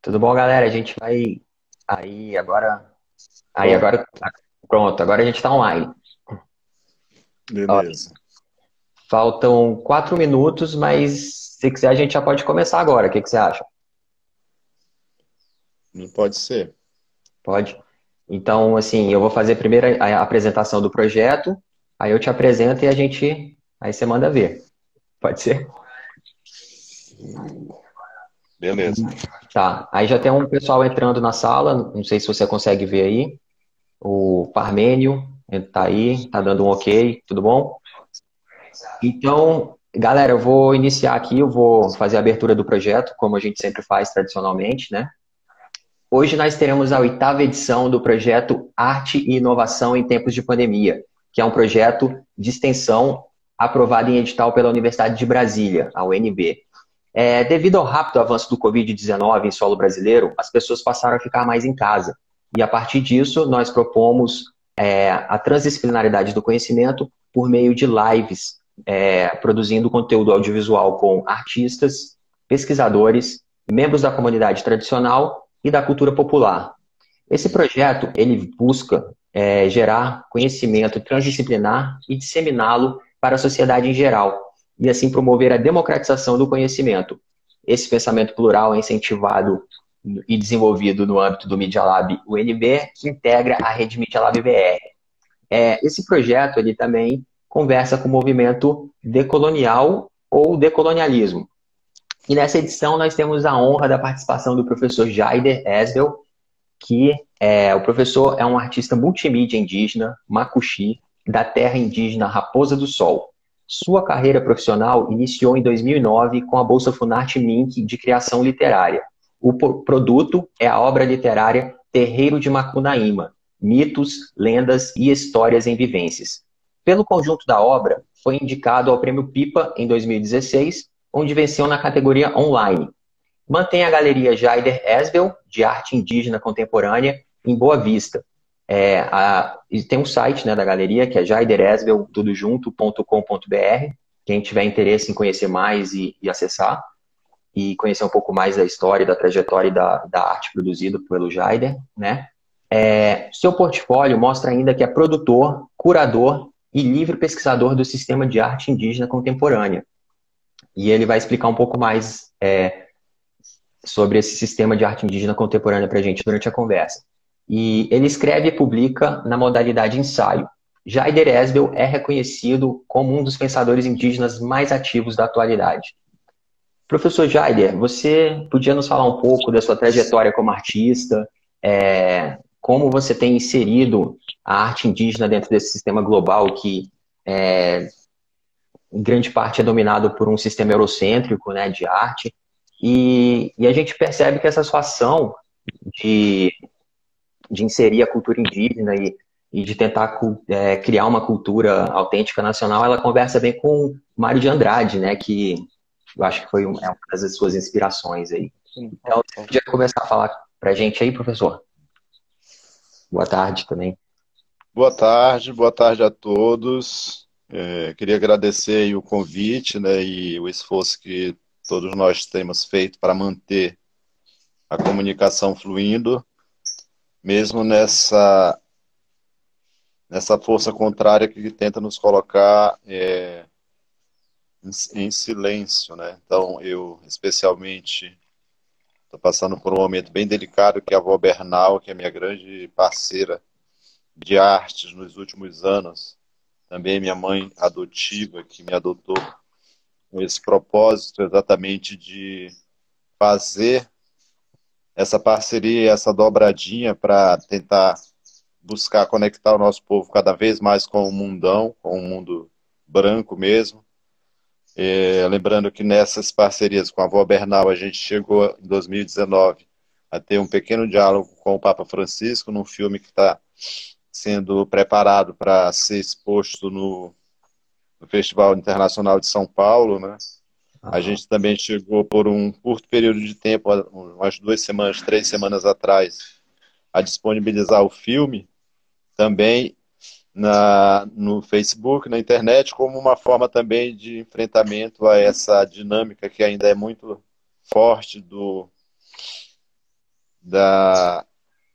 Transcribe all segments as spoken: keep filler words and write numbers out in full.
Tudo bom, galera? A gente vai aí agora. Aí Bom, agora. Pronto, agora a gente está online. Ó, beleza. faltam quatro minutos, mas se quiser a gente já pode começar agora. O que que você acha? Não pode ser. Pode? Então, assim, eu vou fazer primeiro a a apresentação do projeto, aí eu te apresento e a gente. Aí você manda ver. Pode ser? Beleza. Tá. Aí já tem um pessoal entrando na sala. Não sei se você consegue ver aí. O Parmênio tá aí, tá dando um ok. Tudo bom? Então, galera, eu vou iniciar aqui, eu vou fazer a abertura do projeto, como a gente sempre faz tradicionalmente, né? Hoje nós teremos a oitava edição do projeto Arte e Inovação em Tempos de Pandemia, que é um projeto de extensão aprovado em edital pela Universidade de Brasília, a U N B. É, devido ao rápido avanço do covid dezenove em solo brasileiro, as pessoas passaram a ficar mais em casa. E a partir disso, nós propomos é, a transdisciplinaridade do conhecimento por meio de lives, é, produzindo conteúdo audiovisual com artistas, pesquisadores, membros da comunidade tradicional e da cultura popular. Esse projeto ele busca é, gerar conhecimento transdisciplinar e disseminá-lo para a sociedade em geral, e assim promover a democratização do conhecimento. Esse pensamento plural é incentivado e desenvolvido no âmbito do Media Lab U N B, que integra a rede Media Lab B R. É, esse projeto ele também conversa com o movimento decolonial ou decolonialismo. E nessa edição nós temos a honra da participação do professor Jaider Esbel, que é, o professor é um artista multimídia indígena, Macuxi, da terra indígena Raposa do Sol. Sua carreira profissional iniciou em dois mil e nove com a Bolsa Funarte Minc de criação literária. O produto é a obra literária Terreiro de Macunaíma, Mitos, Lendas e Histórias em Vivências. Pelo conjunto da obra, foi indicado ao Prêmio Pipa em dois mil e dezesseis, onde venceu na categoria online. Mantém a Galeria Jaider Esbel, de arte indígena contemporânea, em Boa Vista. É, a, e tem um site, né, da galeria, que é jaideresbel, tudo junto, ponto com ponto br. Quem tiver interesse em conhecer mais e, e acessar, e conhecer um pouco mais da história, da trajetória e da, da arte produzida pelo Jaider, né? É, seu portfólio mostra ainda que é produtor, curador e livre pesquisador do sistema de arte indígena contemporânea. E ele vai explicar um pouco mais é, sobre esse sistema de arte indígena contemporânea para a gente durante a conversa. E ele escreve e publica na modalidade ensaio. Jaider Esbel é reconhecido como um dos pensadores indígenas mais ativos da atualidade. Professor Jaider, você podia nos falar um pouco da sua trajetória como artista, é, como você tem inserido a arte indígena dentro desse sistema global que, é, em grande parte, é dominado por um sistema eurocêntrico, né, de arte, e, e a gente percebe que essa sua ação de, de inserir a cultura indígena e, e de tentar é, criar uma cultura autêntica nacional, ela conversa bem com Mário de Andrade, né, que eu acho que foi um, é uma das suas inspirações aí. Então, você podia começar a falar para a gente aí, professor? Boa tarde também. Boa tarde, boa tarde a todos. É, queria agradecer aí o convite, né, e o esforço que todos nós temos feito para manter a comunicação fluindo, mesmo nessa, nessa força contrária que tenta nos colocar é, em, em silêncio, né? Então, eu especialmente estou passando por um momento bem delicado, que é a avó Bernal, que é minha grande parceira de artes nos últimos anos. Também minha mãe adotiva, que me adotou com esse propósito exatamente de fazer essa parceria, essa dobradinha para tentar buscar conectar o nosso povo cada vez mais com o mundão, com o mundo branco mesmo. É, lembrando que nessas parcerias com a avó Bernal, a gente chegou em dois mil e dezenove a ter um pequeno diálogo com o Papa Francisco, num filme que está sendo preparado para ser exposto no, no Festival Internacional de São Paulo, né? A Aham. gente também chegou por um curto período de tempo, umas duas semanas, três semanas atrás, a disponibilizar o filme também na, no Facebook, na internet, como uma forma também de enfrentamento a essa dinâmica que ainda é muito forte do, da,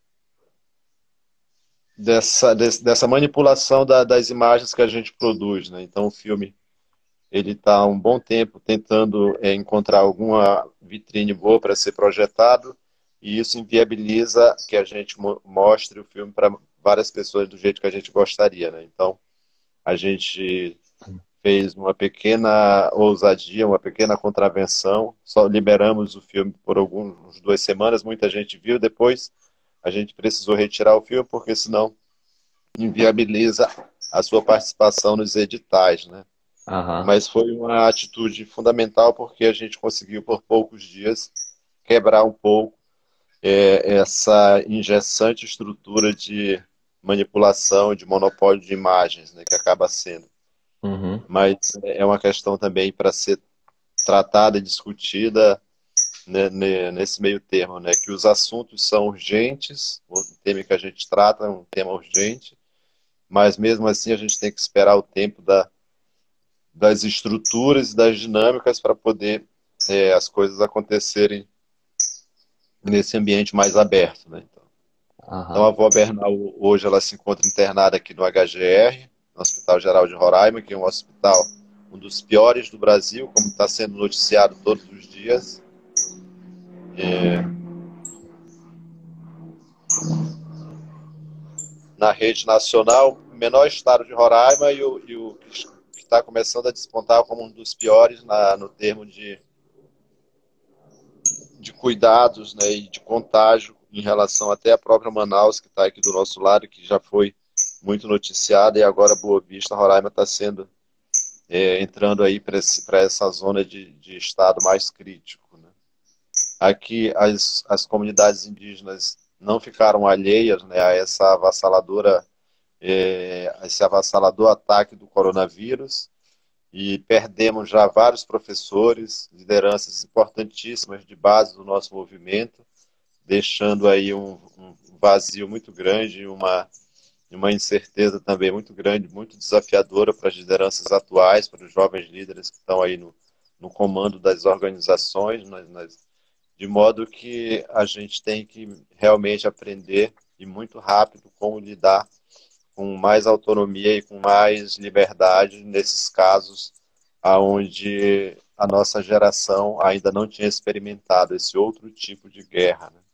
dessa, des- dessa manipulação da- das imagens que a gente produz, né? Então o filme ele está há um bom tempo tentando é, encontrar alguma vitrine boa para ser projetado, e isso inviabiliza que a gente mo- mostre o filme para várias pessoas do jeito que a gente gostaria, né? Então a gente fez uma pequena ousadia, uma pequena contravenção, só liberamos o filme por algumas duas semanas, muita gente viu, depois a gente precisou retirar o filme, porque senão inviabiliza a sua participação nos editais, né? Aham. Mas foi uma atitude fundamental, porque a gente conseguiu, por poucos dias, quebrar um pouco é, essa ingessante estrutura de manipulação, de monopólio de imagens, né, que acaba sendo. Uhum. Mas é uma questão também para ser tratada e discutida, né, ne- nesse meio termo, né, que os assuntos são urgentes, o tema que a gente trata é um tema urgente, mas mesmo assim a gente tem que esperar o tempo da, das estruturas e das dinâmicas para poder é, as coisas acontecerem nesse ambiente mais aberto, né? Então, então, a Aham. avó Bernal hoje ela se encontra internada aqui no H G R, no Hospital Geral de Roraima, que é um hospital um dos piores do Brasil, como está sendo noticiado todos os dias. É, na rede nacional, o menor estado de Roraima e o, e o que está começando a despontar como um dos piores na, no termo de, de cuidados, né, e de contágio em relação até à própria Manaus, que está aqui do nosso lado, que já foi muito noticiada, e agora Boa Vista, Roraima está sendo é, entrando aí para essa zona de, de estado mais crítico, né? Aqui as, as comunidades indígenas não ficaram alheias, né, a essa avassaladora, é, esse avassalador ataque do coronavírus, e perdemos já vários professores, lideranças importantíssimas de base do nosso movimento, deixando aí um, um vazio muito grande, uma, uma incerteza também muito grande, muito desafiadora para as lideranças atuais, para os jovens líderes que estão aí no, no comando das organizações, nas, nas, de modo que a gente tem que realmente aprender, e muito rápido, como lidar com mais autonomia e com mais liberdade nesses casos aonde a nossa geração ainda não tinha experimentado esse outro tipo de guerra, né?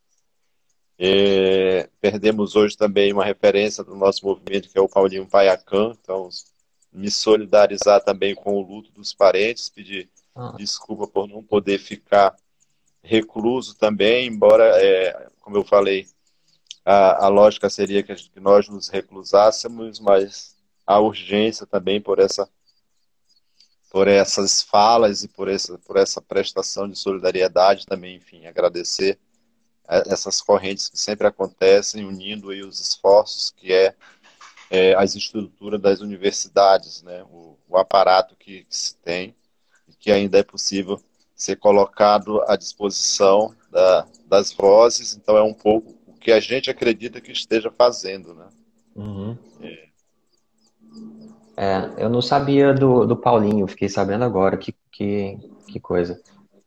E perdemos hoje também uma referência do nosso movimento, que é o Paulinho Paiacan, então me solidarizar também com o luto dos parentes, pedir Ah, desculpa por não poder ficar recluso também, embora, é, como eu falei, a, a lógica seria que, a gente, que nós nos reclusássemos, mas a urgência também por essa por essas falas e por essa, por essa prestação de solidariedade também, enfim, agradecer a essas correntes que sempre acontecem, unindo aí os esforços que é, é as estruturas das universidades, né, o, o aparato que, que se tem e que ainda é possível ser colocado à disposição da, das vozes, então é um pouco o que a gente acredita que esteja fazendo, né? uhum. É, eu não sabia do, do Paulinho, fiquei sabendo agora, que, que, que coisa.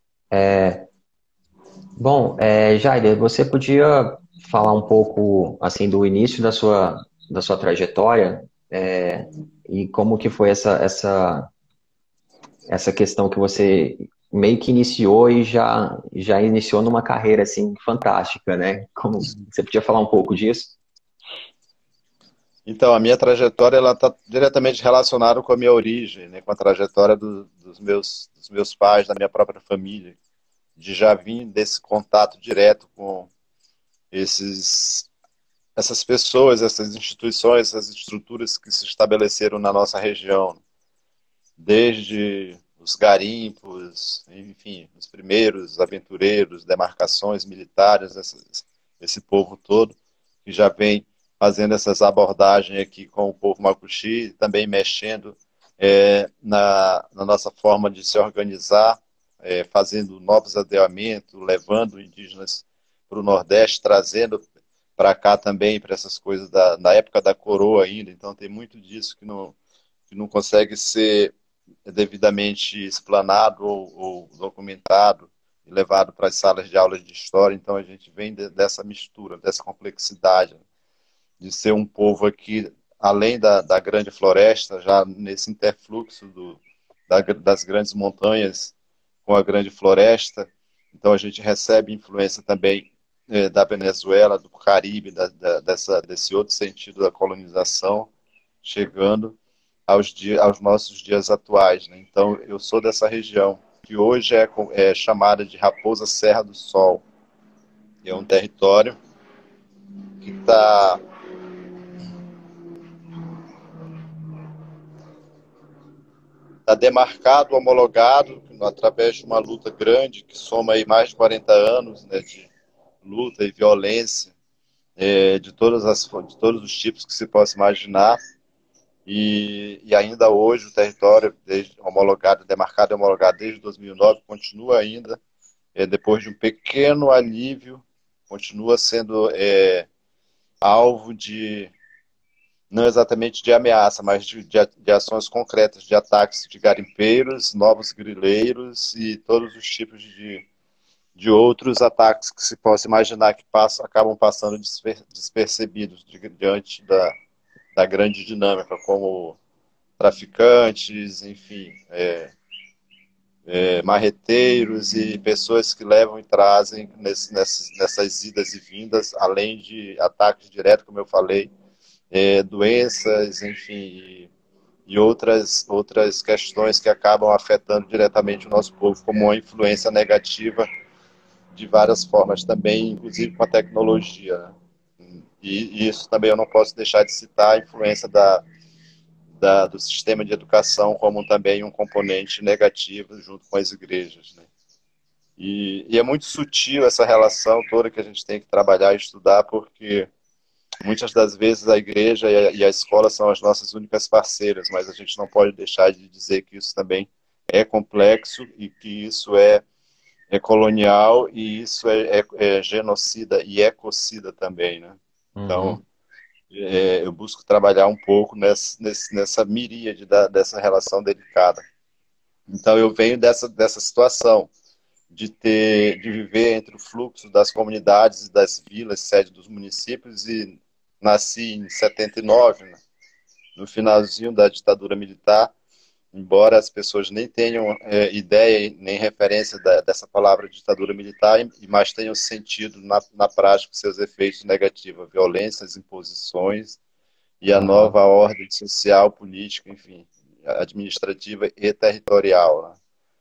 Bom, é, Jair, você podia falar um pouco assim do início da sua, da sua trajetória, é, e como que foi essa, essa, essa questão que você meio que iniciou e já, já iniciou numa carreira assim fantástica, né? Como você podia falar um pouco disso? Então, a minha trajetória ela está diretamente relacionada com a minha origem, né, com a trajetória do, dos, meus, dos meus pais, da minha própria família, de já vir desse contato direto com esses, essas pessoas, essas instituições, essas estruturas que se estabeleceram na nossa região, desde os garimpos, enfim, os primeiros aventureiros, demarcações militares, essas, esse povo todo, que já vem fazendo essas abordagens aqui com o povo macuxi, também mexendo é, na, na nossa forma de se organizar, é, fazendo novos adequamentos, levando indígenas para o Nordeste, trazendo para cá também, para essas coisas da, da época da coroa ainda, então tem muito disso que não, que não consegue ser devidamente explanado ou, ou documentado e levado para as salas de aulas de história. Então a gente vem de, dessa mistura, dessa complexidade, de ser um povo aqui, além da, da grande floresta, já nesse interfluxo do, da, das grandes montanhas com a grande floresta. Então a gente recebe influência também eh, da Venezuela, do Caribe, da, da, dessa, desse outro sentido da colonização, chegando aos, dias, aos nossos dias atuais, né? Então eu sou dessa região, que hoje é, é chamada de Raposa Serra do Sol. É um território que está tá demarcado, homologado, através de uma luta grande, que soma aí mais de quarenta anos, né, de luta e violência, é, de, todas as, de todos os tipos que se possa imaginar. E, e ainda hoje o território, desde, homologado, demarcado e homologado desde dois mil e nove, continua ainda, é, depois de um pequeno alívio, continua sendo é, alvo de, não exatamente de ameaça, mas de, de, de ações concretas, de ataques de garimpeiros, novos grileiros e todos os tipos de, de outros ataques que se possa imaginar que passam, acabam passando desper, despercebidos diante da, da grande dinâmica, como traficantes, enfim, é, é, marreteiros e pessoas que levam e trazem nesse, nessas, nessas idas e vindas, além de ataques diretos, como eu falei, é, doenças, enfim, e, e outras, outras questões que acabam afetando diretamente o nosso povo, como uma influência negativa de várias formas também, inclusive com a tecnologia, né? E, e isso também eu não posso deixar de citar a influência da, da, do sistema de educação como também um componente negativo junto com as igrejas, né? E, e é muito sutil essa relação toda que a gente tem que trabalhar e estudar, porque muitas das vezes a igreja e a, e a escola são as nossas únicas parceiras, mas a gente não pode deixar de dizer que isso também é complexo e que isso é, é colonial e isso é, é, é genocida e ecocida também, né? Uhum. Então, é, eu busco trabalhar um pouco nessa, nessa, nessa miríade da, dessa relação delicada. Então, eu venho dessa, dessa situação de ter, de viver entre o fluxo das comunidades e das vilas, sede dos municípios, e nasci em setenta e nove, né, no finalzinho da ditadura militar, embora as pessoas nem tenham é, ideia nem referência da, dessa palavra ditadura militar, mas tenham sentido na, na prática seus efeitos negativos, violências, imposições e a Aham. nova ordem social, política, enfim, administrativa e territorial, né?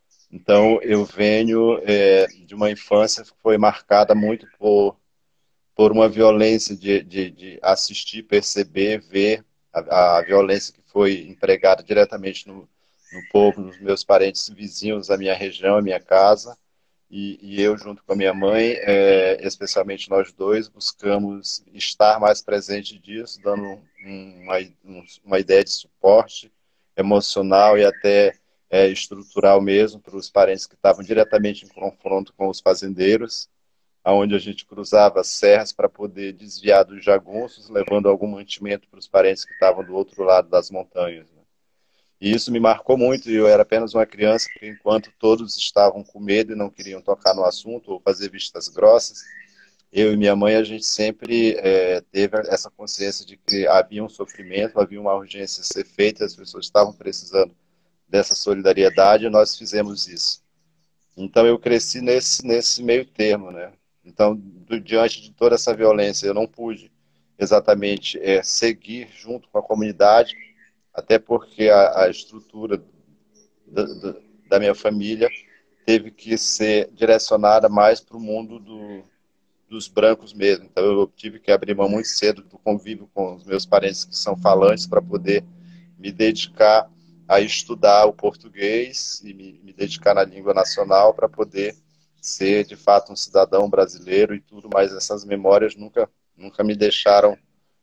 Então, eu venho é, de uma infância que foi marcada muito por, por uma violência de, de, de assistir, perceber, ver a, a violência que foi empregada diretamente no, no povo, nos meus parentes vizinhos, a minha região, a minha casa. E, e eu, junto com a minha mãe, é, especialmente nós dois, buscamos estar mais presente disso, dando um, uma, um, uma ideia de suporte emocional e até é, estrutural mesmo para os parentes que estavam diretamente em confronto com os fazendeiros, onde a gente cruzava serras para poder desviar dos jagunços, levando algum mantimento para os parentes que estavam do outro lado das montanhas, né? E isso me marcou muito, e eu era apenas uma criança, porque enquanto todos estavam com medo e não queriam tocar no assunto ou fazer vistas grossas, eu e minha mãe, a gente sempre é, teve essa consciência de que havia um sofrimento, havia uma urgência a ser feita, as pessoas estavam precisando dessa solidariedade, e nós fizemos isso. Então eu cresci nesse, nesse meio termo, né? Então, do, diante de toda essa violência, eu não pude exatamente é, seguir junto com a comunidade, até porque a, a estrutura da, da, da minha família teve que ser direcionada mais para o mundo do, dos brancos mesmo. Então eu tive que abrir mão muito cedo do convívio com os meus parentes que são falantes para poder me dedicar a estudar o português e me, me dedicar na língua nacional para poder ser de fato um cidadão brasileiro e tudo, mas essas memórias nunca, nunca me deixaram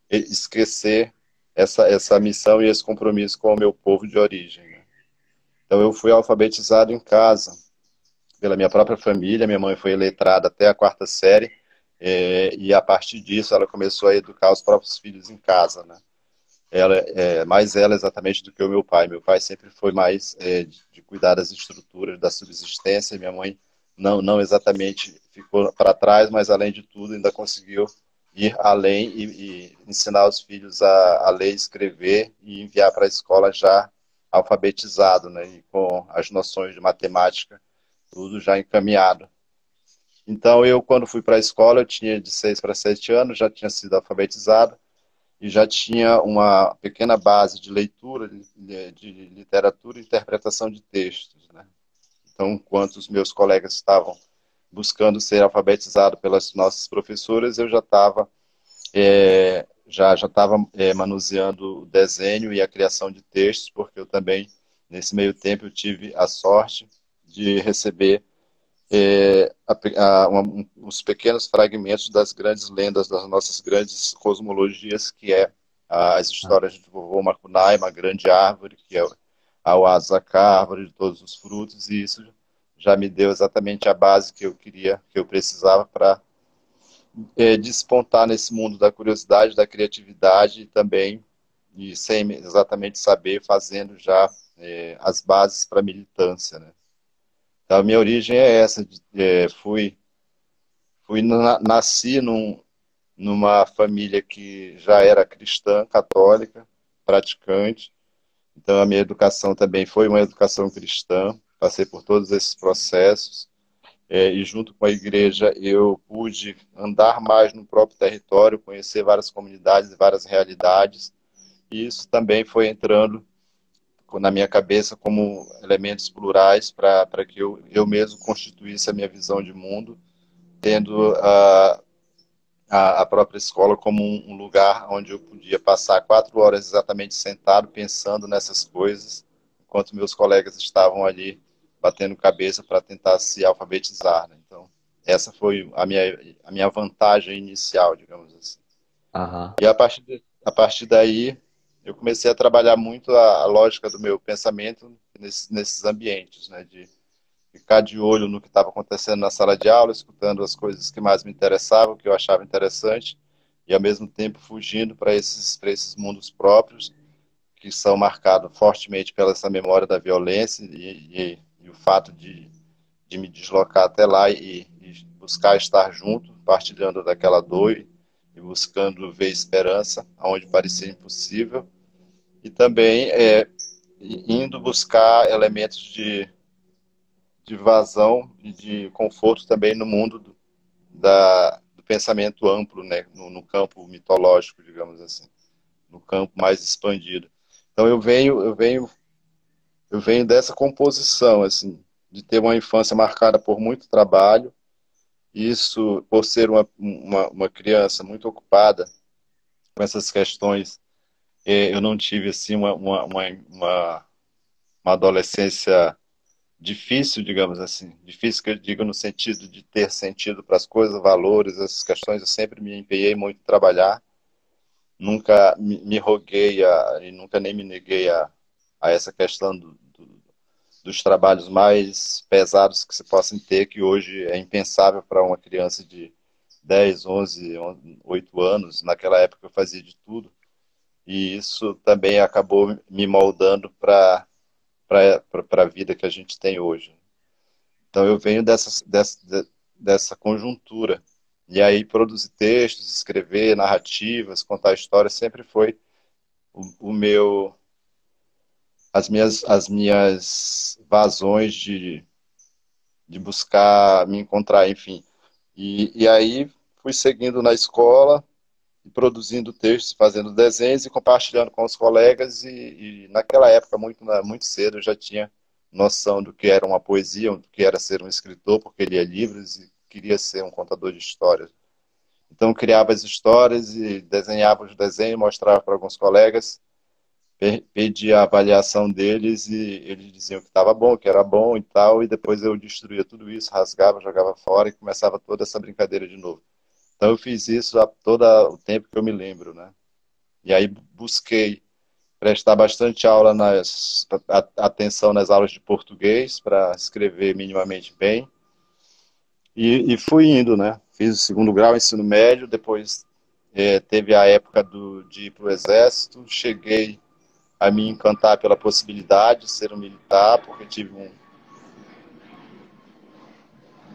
esquecer essa, essa missão e esse compromisso com o meu povo de origem, né? Então eu fui alfabetizado em casa pela minha própria família, minha mãe foi letrada até a quarta série, é, e a partir disso ela começou a educar os próprios filhos em casa, né? Ela, é, mais ela exatamente do que o meu pai. Meu pai sempre foi mais é, de, de cuidar das estruturas, da subsistência, e minha mãe não, não exatamente ficou para trás, mas além de tudo ainda conseguiu ir além e, e ensinar os filhos a, a ler e escrever e enviar para a escola já alfabetizado, né, e com as noções de matemática, tudo já encaminhado. Então eu, quando fui para a escola, eu tinha de seis para sete anos, já tinha sido alfabetizado e já tinha uma pequena base de leitura, de, de literatura e interpretação de textos, né. Então, enquanto os meus colegas estavam buscando ser alfabetizado pelas nossas professoras, eu já estava é, já já estava é, manuseando o desenho e a criação de textos, porque eu também nesse meio tempo eu tive a sorte de receber é, a, a, uma, um, os pequenos fragmentos das grandes lendas, das nossas grandes cosmologias, que é as histórias de vovô Macunai, uma grande árvore, que é a Oaxaca, a árvore de todos os frutos, e isso já me deu exatamente a base que eu queria, que eu precisava para é, despontar nesse mundo da curiosidade, da criatividade e também, e sem exatamente saber, fazendo já é, as bases para a militância, né? Então, a minha origem é essa, de, é, fui, fui na, nasci num, numa família que já era cristã, católica, praticante, então a minha educação também foi uma educação cristã, passei por todos esses processos, é, e junto com a igreja eu pude andar mais no próprio território, conhecer várias comunidades e várias realidades, e isso também foi entrando na minha cabeça como elementos plurais para que eu, eu mesmo constituísse a minha visão de mundo, tendo a, a, a própria escola como um, um lugar onde eu podia passar quatro horas exatamente sentado, pensando nessas coisas, enquanto meus colegas estavam ali batendo cabeça para tentar se alfabetizar, né? Então, essa foi a minha, a minha vantagem inicial, digamos assim. Aham. E a partir, de, a partir daí, eu comecei a trabalhar muito a, a lógica do meu pensamento nesse, nesses ambientes, né? De ficar de olho no que estava acontecendo na sala de aula, escutando as coisas que mais me interessavam, que eu achava interessante, e ao mesmo tempo fugindo para esses, para esses mundos próprios, que são marcados fortemente pela essa memória da violência e, e, e o fato de, de me deslocar até lá e, e buscar estar junto, partilhando daquela dor e, e buscando ver esperança onde parecia impossível, e também é, indo buscar elementos de de vazão e de conforto também no mundo do, da, do pensamento amplo, né? no, no campo mitológico, digamos assim, no campo mais expandido. Então eu venho, eu venho, eu venho dessa composição, assim, de ter uma infância marcada por muito trabalho, isso por ser uma, uma, uma criança muito ocupada com essas questões, eh, eu não tive assim uma, uma, uma, uma uma adolescência difícil, digamos assim. Difícil que eu digo no sentido de ter sentido para as coisas, valores, essas questões. Eu sempre me empenhei muito em trabalhar. Nunca me, me roguei a, e nunca nem me neguei a, a essa questão do, do, dos trabalhos mais pesados que se possam ter, que hoje é impensável para uma criança de dez, onze, oito anos. Naquela época eu fazia de tudo. E isso também acabou me moldando para para a vida que a gente tem hoje. Então eu venho dessa, dessa, dessa conjuntura. E aí produzir textos, escrever narrativas, contar histórias sempre foi o, o meu as minhas as minhas vazões de, de buscar me encontrar, enfim. E, e aí fui seguindo na escola, produzindo textos, fazendo desenhos e compartilhando com os colegas e, e naquela época muito muito cedo eu já tinha noção do que era uma poesia, do que era ser um escritor, porque lia livros e queria ser um contador de histórias. Então criava as histórias e desenhava os desenhos, mostrava para alguns colegas, pedia a avaliação deles e eles diziam que estava bom, que era bom e tal, e depois eu destruía tudo isso, rasgava, jogava fora e começava toda essa brincadeira de novo. Então eu fiz isso a todo o tempo que eu me lembro, né? E aí busquei prestar bastante aula nas a, atenção nas aulas de português para escrever minimamente bem e, e fui indo, né? Fiz o segundo grau, ensino médio, depois é, teve a época do, de ir para o exército, cheguei a me encantar pela possibilidade de ser um militar, porque tive um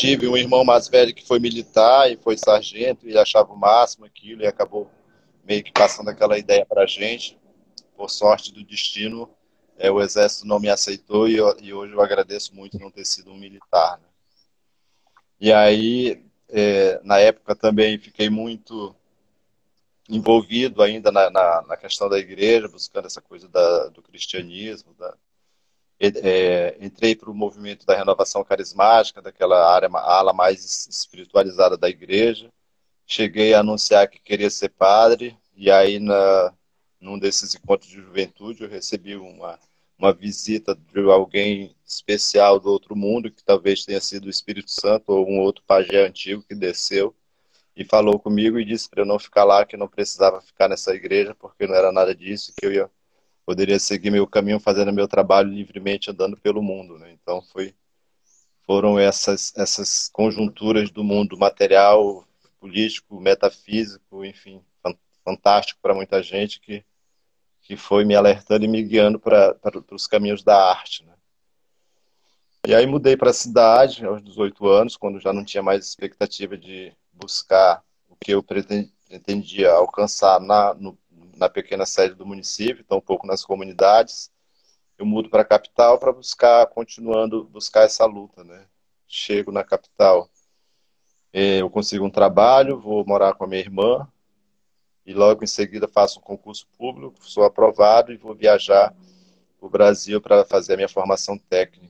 tive um irmão mais velho que foi militar e foi sargento e achava o máximo aquilo e acabou meio que passando aquela ideia para a gente. Por sorte do destino, é, o exército não me aceitou e, eu, e hoje eu agradeço muito não ter sido um militar, né? E aí, é, na época também fiquei muito envolvido ainda na, na, na questão da igreja, buscando essa coisa da, do cristianismo. Da, é, entrei para o movimento da renovação carismática, daquela área, ala mais espiritualizada da igreja. Cheguei a anunciar que queria ser padre, e aí na, num desses encontros de juventude eu recebi uma, uma visita de alguém especial do outro mundo, que talvez tenha sido o Espírito Santo ou um outro pajé antigo que desceu e falou comigo e disse para eu não ficar lá, que não precisava ficar nessa igreja, porque não era nada disso, que eu ia, poderia seguir meu caminho fazendo meu trabalho livremente, andando pelo mundo, né? Então foi, foram essas, essas conjunturas do mundo material, político, metafísico, enfim, fantástico para muita gente, que, que foi me alertando e me guiando para os caminhos da arte, né? E aí mudei para a cidade aos dezoito anos, quando já não tinha mais expectativa de buscar o que eu pretendia alcançar na, no, na pequena sede do município, tão pouco nas comunidades. Eu mudo para a capital para buscar, continuando buscar essa luta, né? Chego na capital, eu consigo um trabalho, vou morar com a minha irmã e logo em seguida faço um concurso público, sou aprovado e vou viajar para o Brasil para fazer a minha formação técnica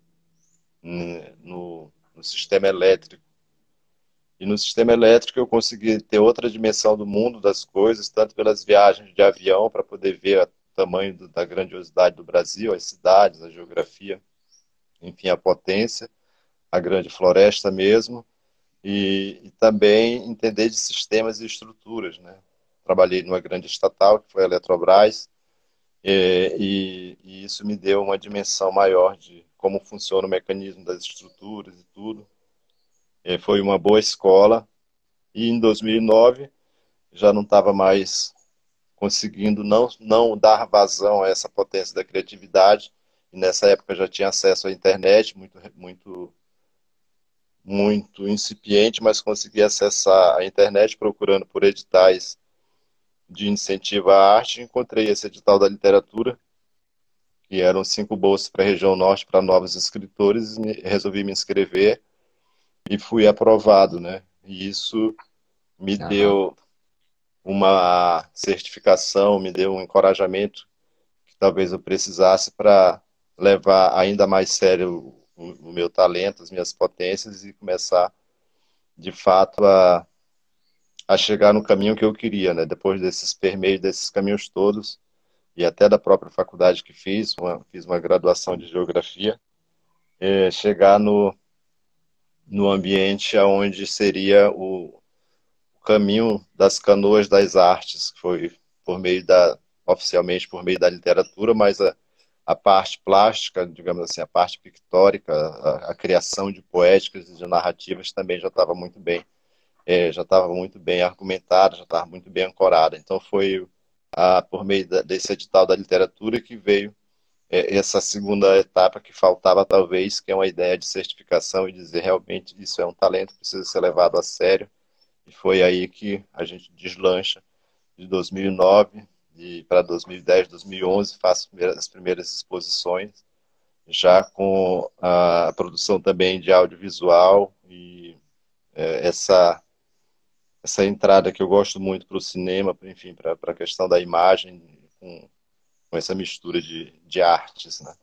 no, no sistema elétrico. E no sistema elétrico eu consegui ter outra dimensão do mundo, das coisas, tanto pelas viagens de avião, para poder ver o tamanho do, da grandiosidade do Brasil, as cidades, a geografia, enfim, a potência, a grande floresta mesmo, e, e também entender de sistemas e estruturas, né? Trabalhei numa grande estatal, que foi a Eletrobras, e, e, e isso me deu uma dimensão maior de como funciona o mecanismo das estruturas e tudo. E foi uma boa escola. E em dois mil e nove já não estava mais conseguindo não, não dar vazão a essa potência da criatividade. E nessa época já tinha acesso à internet, muito, muito, muito incipiente, mas consegui acessar a internet procurando por editais de incentivo à arte. Encontrei esse edital da literatura, que eram cinco bolsas para a região norte para novos escritores, e resolvi me inscrever e fui aprovado, né? E isso me Aham. deu uma certificação, me deu um encorajamento que talvez eu precisasse para levar ainda mais sério o, o meu talento, as minhas potências e começar, de fato, a, a chegar no caminho que eu queria, né? Depois desses permeios, desses caminhos todos, e até da própria faculdade que fiz, uma, fiz uma graduação de geografia, é, chegar no, no ambiente onde seria o, o caminho das canoas das artes, que foi por meio da, oficialmente por meio da literatura, mas a, a parte plástica, digamos assim, a parte pictórica, a, a criação de poéticas e de narrativas também já estava muito bem, é, já estava muito bem argumentada, já estava muito bem ancorada. Então foi a, por meio da, desse edital da literatura que veio é, essa segunda etapa que faltava talvez, que é uma ideia de certificação e dizer realmente isso é um talento, precisa ser levado a sério. E foi aí que a gente deslancha de dois mil e nove e para dois mil e dez, dois mil e onze faço as primeiras exposições, já com a produção também de audiovisual e é, essa essa entrada que eu gosto muito para o cinema, enfim, para a questão da imagem, com, com essa mistura de, de artes, né?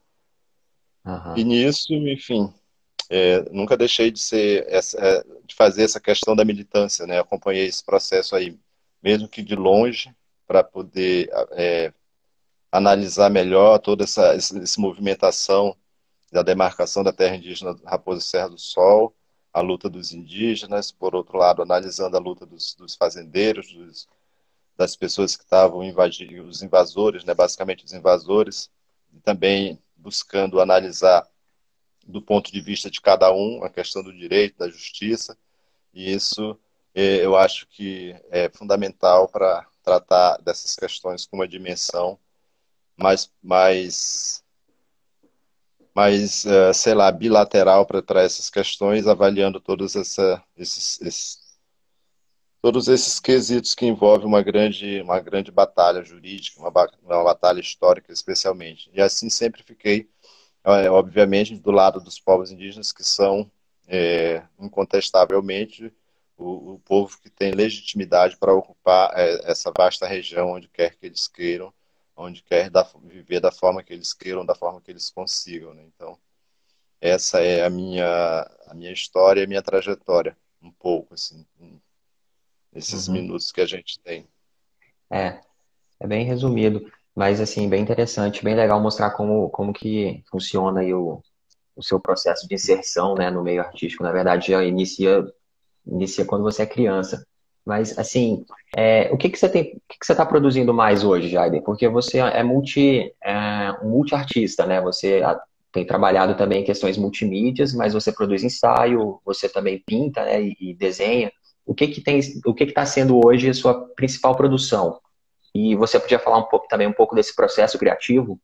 E Aham. nisso, enfim, é, nunca deixei de ser essa, é, de fazer essa questão da militância, né? Acompanhei esse processo aí, mesmo que de longe, para poder é, analisar melhor toda essa, essa, essa movimentação da demarcação da terra indígena Raposa Serra do Sol, a luta dos indígenas, por outro lado, analisando a luta dos, dos fazendeiros, dos, das pessoas que estavam invadindo, os invasores, né, basicamente os invasores, e também buscando analisar do ponto de vista de cada um a questão do direito, da justiça, e isso eh, eu acho que é fundamental para tratar dessas questões com uma dimensão mais, mais mais, eh, sei lá, bilateral para essas questões, avaliando todos essa, esses, esses, todos esses quesitos que envolvem uma grande, uma grande batalha jurídica, uma, ba- uma batalha histórica, especialmente. E assim sempre fiquei, eh, obviamente, do lado dos povos indígenas, que são, eh, incontestavelmente, o, o povo que tem legitimidade para ocupar, eh, essa vasta região onde quer que eles queiram, onde quer da- viver da forma que eles queiram, da forma que eles consigam, né? Então, essa é a minha, a minha história e a minha trajetória, um pouco, assim, nesses Uhum. minutos que a gente tem. É, é bem resumido, mas assim, bem interessante, bem legal mostrar como, como que funciona aí o, o seu processo de inserção, né, no meio artístico. Na verdade, já inicia, inicia quando você é criança. Mas, assim, é, o que que você tem, o que que você está produzindo mais hoje, Jair? Porque você é multi, é, um multiartista, né? Você a- tem trabalhado também em questões multimídias, mas você produz ensaio, você também pinta, né, e, e desenha. O que que tem, o que que está sendo hoje a sua principal produção? E você podia falar um pouco também um pouco desse processo criativo?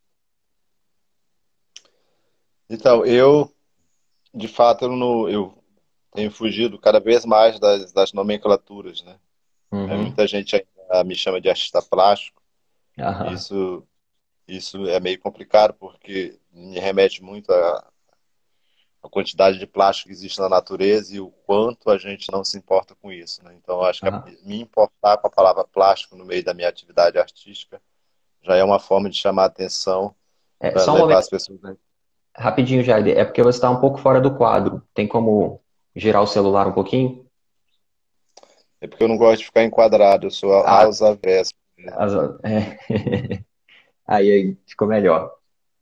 Então, eu, de fato, eu, não, eu tenho fugido cada vez mais das, das nomenclaturas, né? É, Uhum. muita gente ainda me chama de artista plástico, e Aham. isso, isso é meio complicado, porque me remete muito à, à quantidade de plástico que existe na natureza e o quanto a gente não se importa com isso, né? Então, eu acho que a- Aham. me importar com a palavra plástico no meio da minha atividade artística já é uma forma de chamar a atenção É, para só um levar momento, as pessoas, né? rapidinho, Jair. É porque você está um pouco fora do quadro. Tem como girar o celular um pouquinho? É porque eu não gosto de ficar enquadrado, eu sou a Ah, Alza Vespa. as- é. Aí, aí ficou melhor.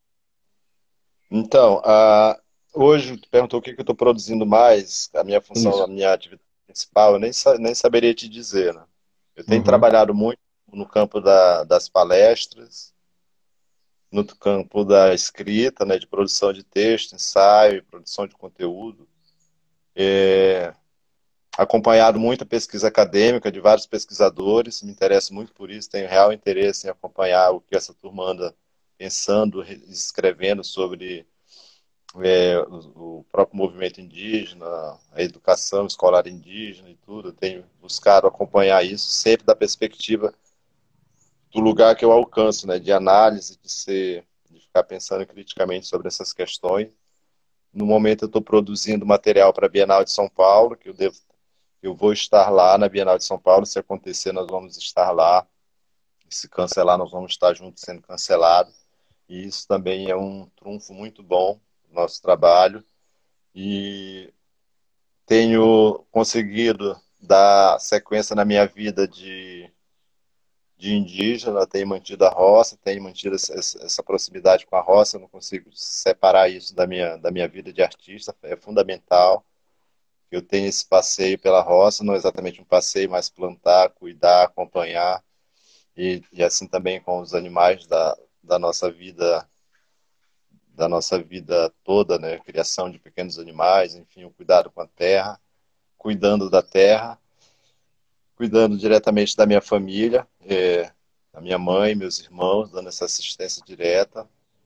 Então, ah, hoje tu perguntou o que que eu estou produzindo mais, a minha função, a Isso. minha atividade principal, eu nem, sa- nem saberia te dizer, né? Eu tenho Uhum. trabalhado muito no campo da- das palestras, no campo da escrita, né, de produção de texto, ensaio, produção de conteúdo, acompanhado muito a pesquisa acadêmica de vários pesquisadores, me interesso muito por isso, tenho real interesse em acompanhar o que essa turma anda pensando, re- escrevendo sobre é, o, o próprio movimento indígena, a educação escolar indígena e tudo. Eu tenho buscado acompanhar isso sempre da perspectiva do lugar que eu alcanço, né, de análise, de ser, de ficar pensando criticamente sobre essas questões. No momento eu estou produzindo material para a Bienal de São Paulo, que eu devo, eu vou estar lá na Bienal de São Paulo. Se acontecer, nós vamos estar lá. Se cancelar, nós vamos estar juntos sendo cancelados. E isso também é um trunfo muito bom do nosso trabalho. E tenho conseguido dar sequência na minha vida de, de indígena, tenho mantido a roça, tenho mantido essa, essa proximidade com a roça, eu não consigo separar isso da minha, da minha vida de artista, é fundamental. Eu tenho esse passeio pela roça, não exatamente um passeio, mas plantar, cuidar, acompanhar, e, e assim também com os animais da, da nossa vida, da nossa vida toda, né? Criação de pequenos animais, enfim, o cuidado com a terra, cuidando da terra, cuidando diretamente da minha família, é, a minha mãe, meus irmãos, dando essa assistência direta.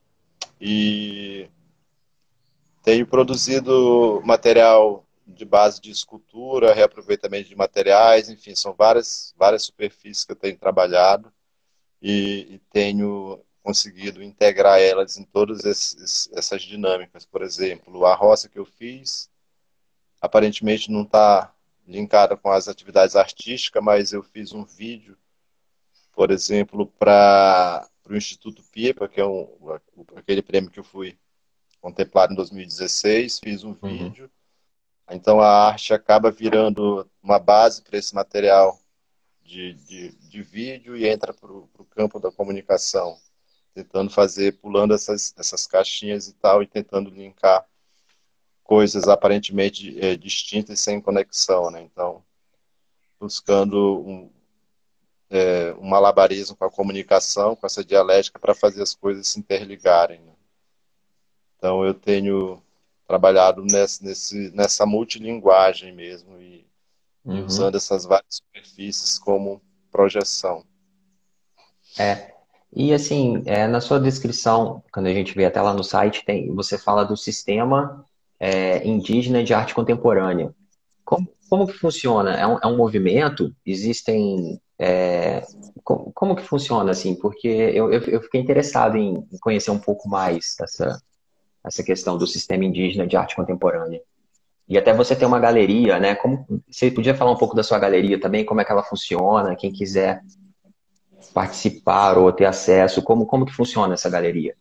E tenho produzido material de base de escultura, reaproveitamento de materiais, enfim, são várias, várias superfícies que eu tenho trabalhado e, e tenho conseguido integrar elas em todas esses, essas dinâmicas. Por exemplo, a roça que eu fiz, aparentemente não está linkada com as atividades artísticas, mas eu fiz um vídeo, por exemplo, para o Instituto Pipa, que é um, aquele prêmio que eu fui contemplado em dois mil e dezesseis, fiz um Uhum. vídeo. Então a arte acaba virando uma base para esse material de, de, de vídeo e entra para o campo da comunicação, tentando fazer, pulando essas, essas caixinhas e tal, e tentando linkar coisas aparentemente é, distintas e sem conexão, né? Então, buscando um, é, um malabarismo com a comunicação, com essa dialética, para fazer as coisas se interligarem, né? Então, eu tenho trabalhado nesse, nesse, nessa multilinguagem mesmo e, e Uhum. usando essas várias superfícies como projeção. É. E assim, é, na sua descrição, quando a gente vê até lá no site, tem, você fala do sistema é, indígena de arte contemporânea. Como, como que funciona? É um, é um movimento? Existem. É, como, como que funciona assim? Porque eu, eu, eu fiquei interessado em, em conhecer um pouco mais essa, essa questão do sistema indígena de arte contemporânea. E até você tem uma galeria, né? Como, você podia falar um pouco da sua galeria também, como é que ela funciona, quem quiser participar ou ter acesso, como, como que funciona essa galeria?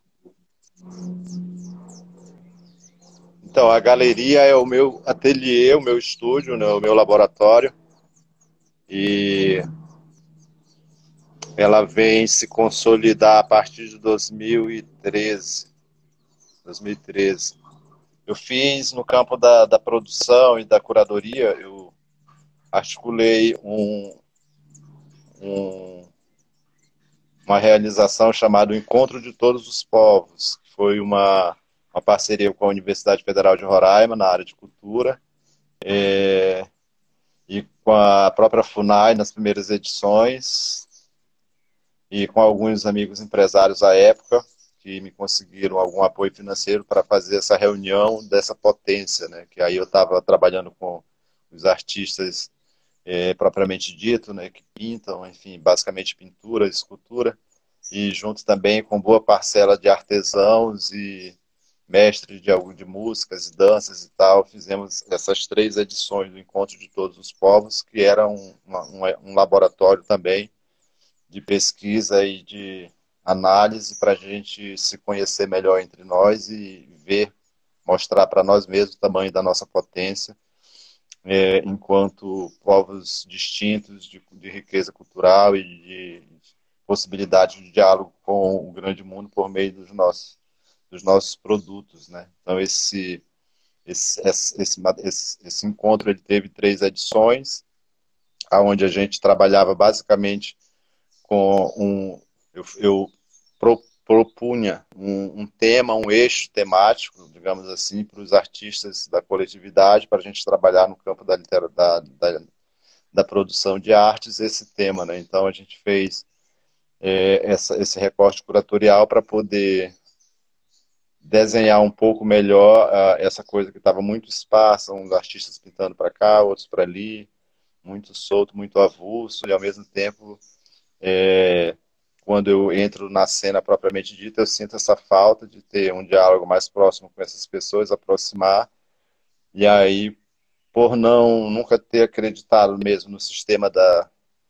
Então, a galeria é o meu ateliê, o meu estúdio, né, o meu laboratório. E ela vem se consolidar a partir de dois mil e treze. dois mil e treze. Eu fiz no campo da, da produção e da curadoria, eu articulei um, um, uma realização chamada Encontro de Todos os Povos, que foi uma, uma parceria com a Universidade Federal de Roraima, na área de cultura, é, e com a própria FUNAI nas primeiras edições, e com alguns amigos empresários à época, que me conseguiram algum apoio financeiro para fazer essa reunião dessa potência, né? Que aí eu estava trabalhando com os artistas é, propriamente dito, né? Que pintam, enfim, basicamente pintura, escultura, e junto também com boa parcela de artesãos e mestres de algo de músicas e danças e tal, fizemos essas três edições do Encontro de Todos os Povos, que era um, uma, um, um laboratório também de pesquisa e de análise para a gente se conhecer melhor entre nós e ver, mostrar para nós mesmos o tamanho da nossa potência, é, enquanto povos distintos, de, de riqueza cultural e de possibilidade de diálogo com o grande mundo por meio dos nossos, dos nossos produtos, né? Então esse esse, esse, esse, esse encontro ele teve três edições, aonde a gente trabalhava basicamente com um, eu, eu pro, propunha um, um tema, um eixo temático, digamos assim, para os artistas da coletividade, para a gente trabalhar no campo da, da, da, da produção de artes esse tema, né? Então a gente fez é, essa, esse recorte curatorial para poder desenhar um pouco melhor uh, essa coisa que estava muito esparsa, uns artistas pintando para cá, outros para ali, muito solto, muito avulso, e ao mesmo tempo é, quando eu entro na cena propriamente dita, eu sinto essa falta de ter um diálogo mais próximo com essas pessoas, aproximar, e aí, por não nunca ter acreditado mesmo no sistema da,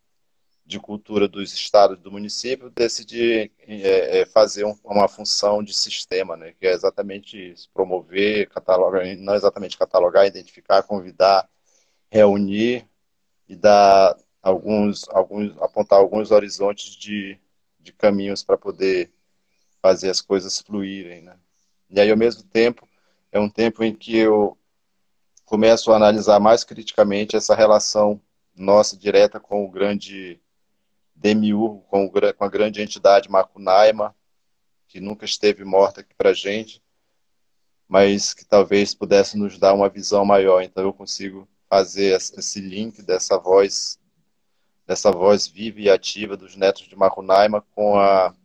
de cultura dos estados do município, decidi é, é, fazer um, uma função de sistema, né, que é exatamente isso, promover, catalogar, não exatamente catalogar, identificar, convidar, reunir e dar alguns, alguns apontar alguns horizontes de, de caminhos para poder fazer as coisas fluírem, né? E aí, ao mesmo tempo, é um tempo em que eu começo a analisar mais criticamente essa relação nossa direta com o grande demiurgo, com, o, com a grande entidade Macunaíma, que nunca esteve morta aqui para a gente, mas que talvez pudesse nos dar uma visão maior. Então eu consigo fazer esse link dessa voz, dessa voz viva e ativa dos netos de Macunaíma com a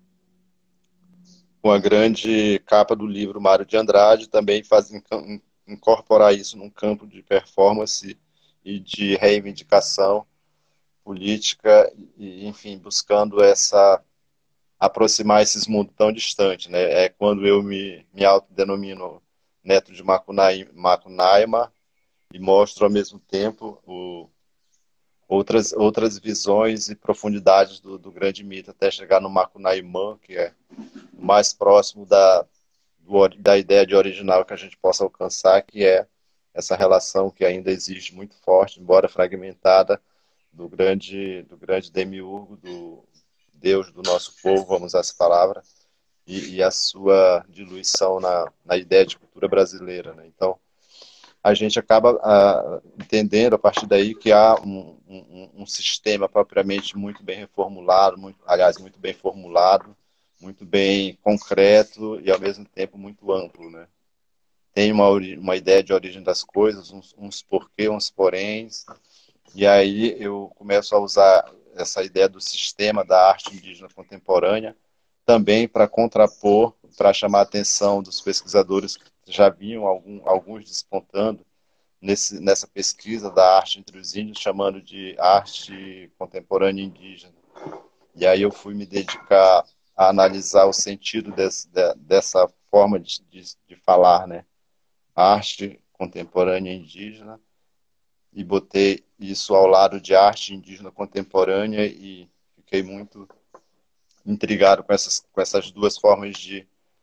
com a grande capa do livro Mário de Andrade, também faz, incorporar isso num campo de performance e de reivindicação política, e, enfim, buscando essa aproximar esses mundos tão distantes, né? É quando eu me, me autodenomino neto de Macunaíma e mostro ao mesmo tempo o, outras, outras visões e profundidades do, do grande mito, até chegar no Macunaímã, que é o mais próximo da, do, da ideia de original que a gente possa alcançar, que é essa relação que ainda existe muito forte, embora fragmentada, do grande, do grande demiurgo, do Deus do nosso povo, vamos usar essa palavra, e, e a sua diluição na, na ideia de cultura brasileira, né? Então, a gente acaba uh, entendendo a partir daí que há um, um, um sistema propriamente muito bem reformulado, muito, aliás, muito bem formulado, muito bem concreto e, ao mesmo tempo, muito amplo, né? Tem uma, uma ideia de origem das coisas, uns, uns porquê, uns poréns, e aí eu começo a usar essa ideia do sistema da arte indígena contemporânea também para contrapor, para chamar a atenção dos pesquisadores que já vinham algum, alguns despontando nesse, nessa pesquisa da arte entre os índios, chamando de arte contemporânea indígena. E aí eu fui me dedicar a analisar o sentido desse, de, dessa forma de, de, de falar, né? Arte contemporânea indígena, e botei isso ao lado de arte indígena contemporânea e fiquei muito intrigado com essas, com essas duas formas de,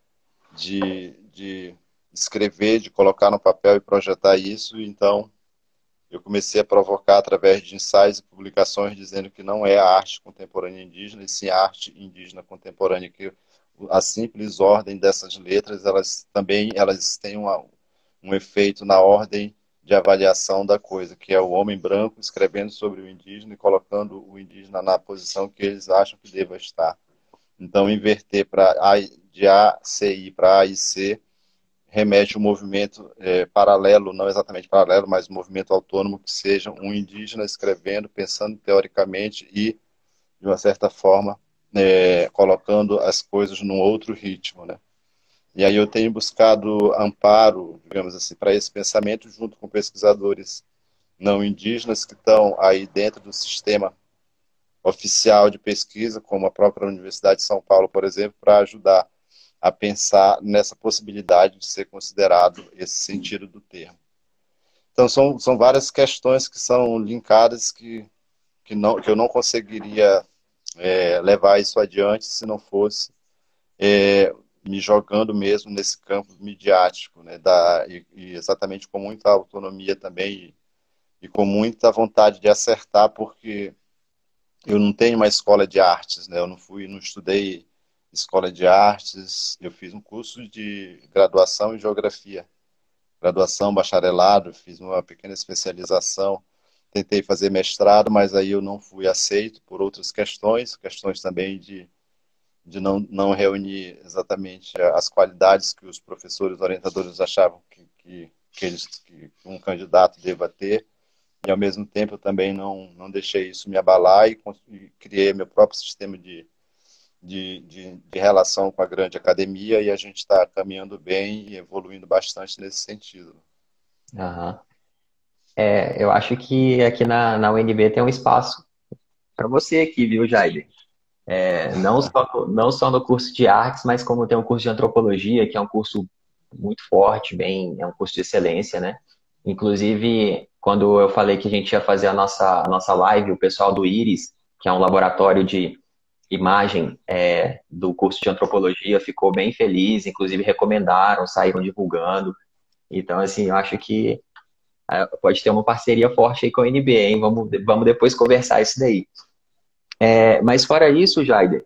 de, de escrever, de colocar no papel e projetar isso. Então, eu comecei a provocar através de ensaios e publicações dizendo que não é a arte contemporânea indígena, e sim a arte indígena contemporânea, que a simples ordem dessas letras, elas também elas têm uma, um efeito na ordem de avaliação da coisa, que é o homem branco escrevendo sobre o indígena e colocando o indígena na posição que eles acham que deva estar. Então, inverter pra A, de A, C, I para A e C, remete um movimento é, paralelo, não exatamente paralelo, mas um movimento autônomo que seja um indígena escrevendo, pensando teoricamente e, de uma certa forma, é, colocando as coisas num outro ritmo, né? E aí eu tenho buscado amparo, digamos assim, para esse pensamento junto com pesquisadores não indígenas que estão aí dentro do sistema oficial de pesquisa, como a própria Universidade de São Paulo, por exemplo, para ajudar a pensar nessa possibilidade de ser considerado esse sentido do termo. Então, são, são várias questões que são linkadas que, que, não, que eu não conseguiria é, levar isso adiante se não fosse é, me jogando mesmo nesse campo midiático, né, da, e, e exatamente com muita autonomia também e, e com muita vontade de acertar, porque eu não tenho uma escola de artes, né, eu não fui, não estudei escola de artes, eu fiz um curso de graduação em geografia, graduação, bacharelado, fiz uma pequena especialização, tentei fazer mestrado, mas aí eu não fui aceito por outras questões, questões também de, de não, não reunir exatamente as qualidades que os professores orientadores achavam que, que, que, eles, que um candidato deva ter, e ao mesmo tempo eu também não, não deixei isso me abalar e, e criei meu próprio sistema de De, de, de relação com a grande academia, e a gente está caminhando bem e evoluindo bastante nesse sentido. Aham. É, eu acho que aqui na, na U N B tem um espaço para você aqui, viu, Jair? É, não só, no- não só no curso de artes, mas como tem um curso de antropologia, que é um curso muito forte, bem, é um curso de excelência, né? Inclusive, quando eu falei que a gente ia fazer a nossa, a nossa live, o pessoal do IRIS, que é um laboratório de imagem, é, do curso de antropologia, ficou bem feliz, inclusive recomendaram, saíram divulgando. Então, assim, eu acho que é, pode ter uma parceria forte aí com a U N B, hein? Vamos, vamos depois conversar isso daí. É, mas fora isso, Jaider,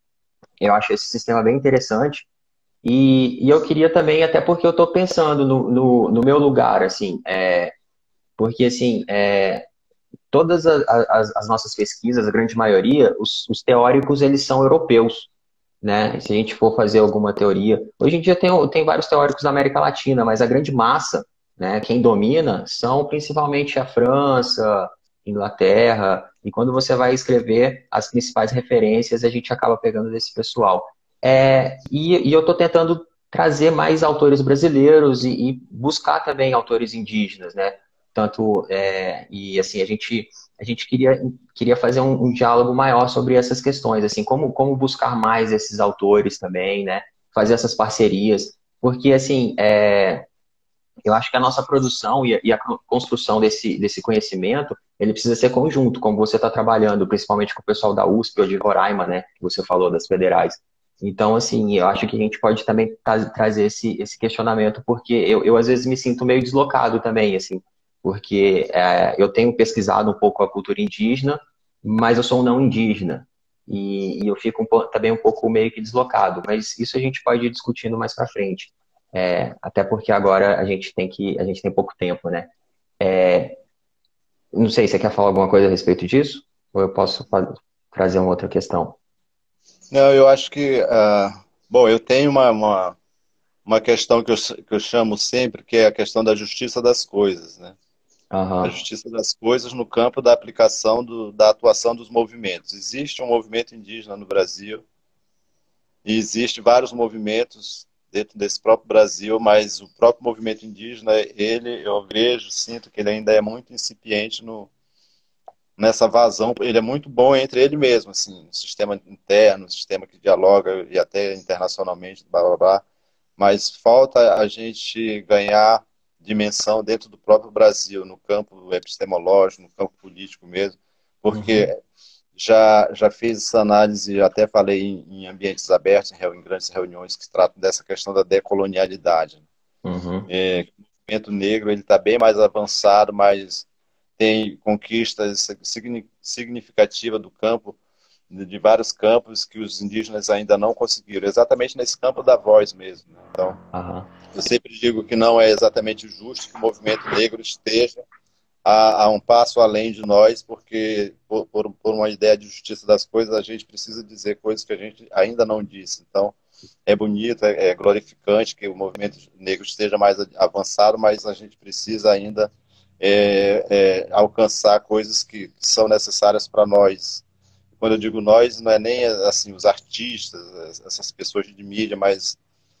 eu acho esse sistema bem interessante. E, e eu queria também, até porque eu estou pensando no, no, no meu lugar, assim, é, porque, assim, é, todas as, as, as nossas pesquisas, a grande maioria, os, os teóricos, eles são europeus, né? Se a gente for fazer alguma teoria. Hoje em dia tem, tem vários teóricos da América Latina, mas a grande massa, né, quem domina, são principalmente a França, Inglaterra, e quando você vai escrever as principais referências, a gente acaba pegando desse pessoal. É, e, e eu estou tentando trazer mais autores brasileiros e, e buscar também autores indígenas, né? Tanto, é, e assim, a gente, a gente queria, queria fazer um, um diálogo maior sobre essas questões, assim, como, como buscar mais esses autores também, né? Fazer essas parcerias, porque, assim, é, eu acho que a nossa produção e a, e a construção desse, desse conhecimento, ele precisa ser conjunto, como você está trabalhando, principalmente com o pessoal da U S P ou de Roraima, né, que você falou, das federais. Então, assim, eu acho que a gente pode também tra trazer esse, esse questionamento, porque eu, eu, às vezes, me sinto meio deslocado também, assim, porque é, eu tenho pesquisado um pouco a cultura indígena, mas eu sou um não indígena, e, e eu fico um, também um pouco meio que deslocado, mas isso a gente pode ir discutindo mais para frente. É, até porque agora a gente tem que, a gente tem pouco tempo, né? É, não sei, você quer falar alguma coisa a respeito disso? Ou eu posso fa- trazer uma outra questão? Não, eu acho que, ah, bom, eu tenho uma, uma, uma questão que eu, que eu chamo sempre, que é a questão da justiça das coisas, né? A Aham, justiça das coisas no campo da aplicação do, da atuação dos movimentos. Existe um movimento indígena no Brasil, e existe vários movimentos dentro desse próprio Brasil, mas o próprio movimento indígena, ele, eu vejo, sinto que ele ainda é muito incipiente no, nessa vazão. Ele é muito bom entre ele mesmo, assim, no sistema interno, no sistema que dialoga e até internacionalmente, blá, blá, blá, mas falta a gente ganhar dimensão dentro do próprio Brasil, no campo epistemológico, no campo político mesmo, Uhum, porque já, já fiz essa análise, até falei em, em ambientes abertos, em, reu- em grandes reuniões que tratam dessa questão da decolonialidade. uhum, É, o movimento negro ele está bem mais avançado, mas tem conquistas signi- significativas do campo, de de vários campos que os indígenas ainda não conseguiram, exatamente nesse campo da voz mesmo, né? Então, aham, eu sempre digo que não é exatamente justo que o movimento negro esteja a, a um passo além de nós, porque por, por, por uma ideia de justiça das coisas, a gente precisa dizer coisas que a gente ainda não disse. Então, é bonito, é, é glorificante que o movimento negro esteja mais avançado, mas a gente precisa ainda é, é, alcançar coisas que, que são necessárias para nós. Quando eu digo nós, não é nem assim os artistas, essas pessoas de mídia, mas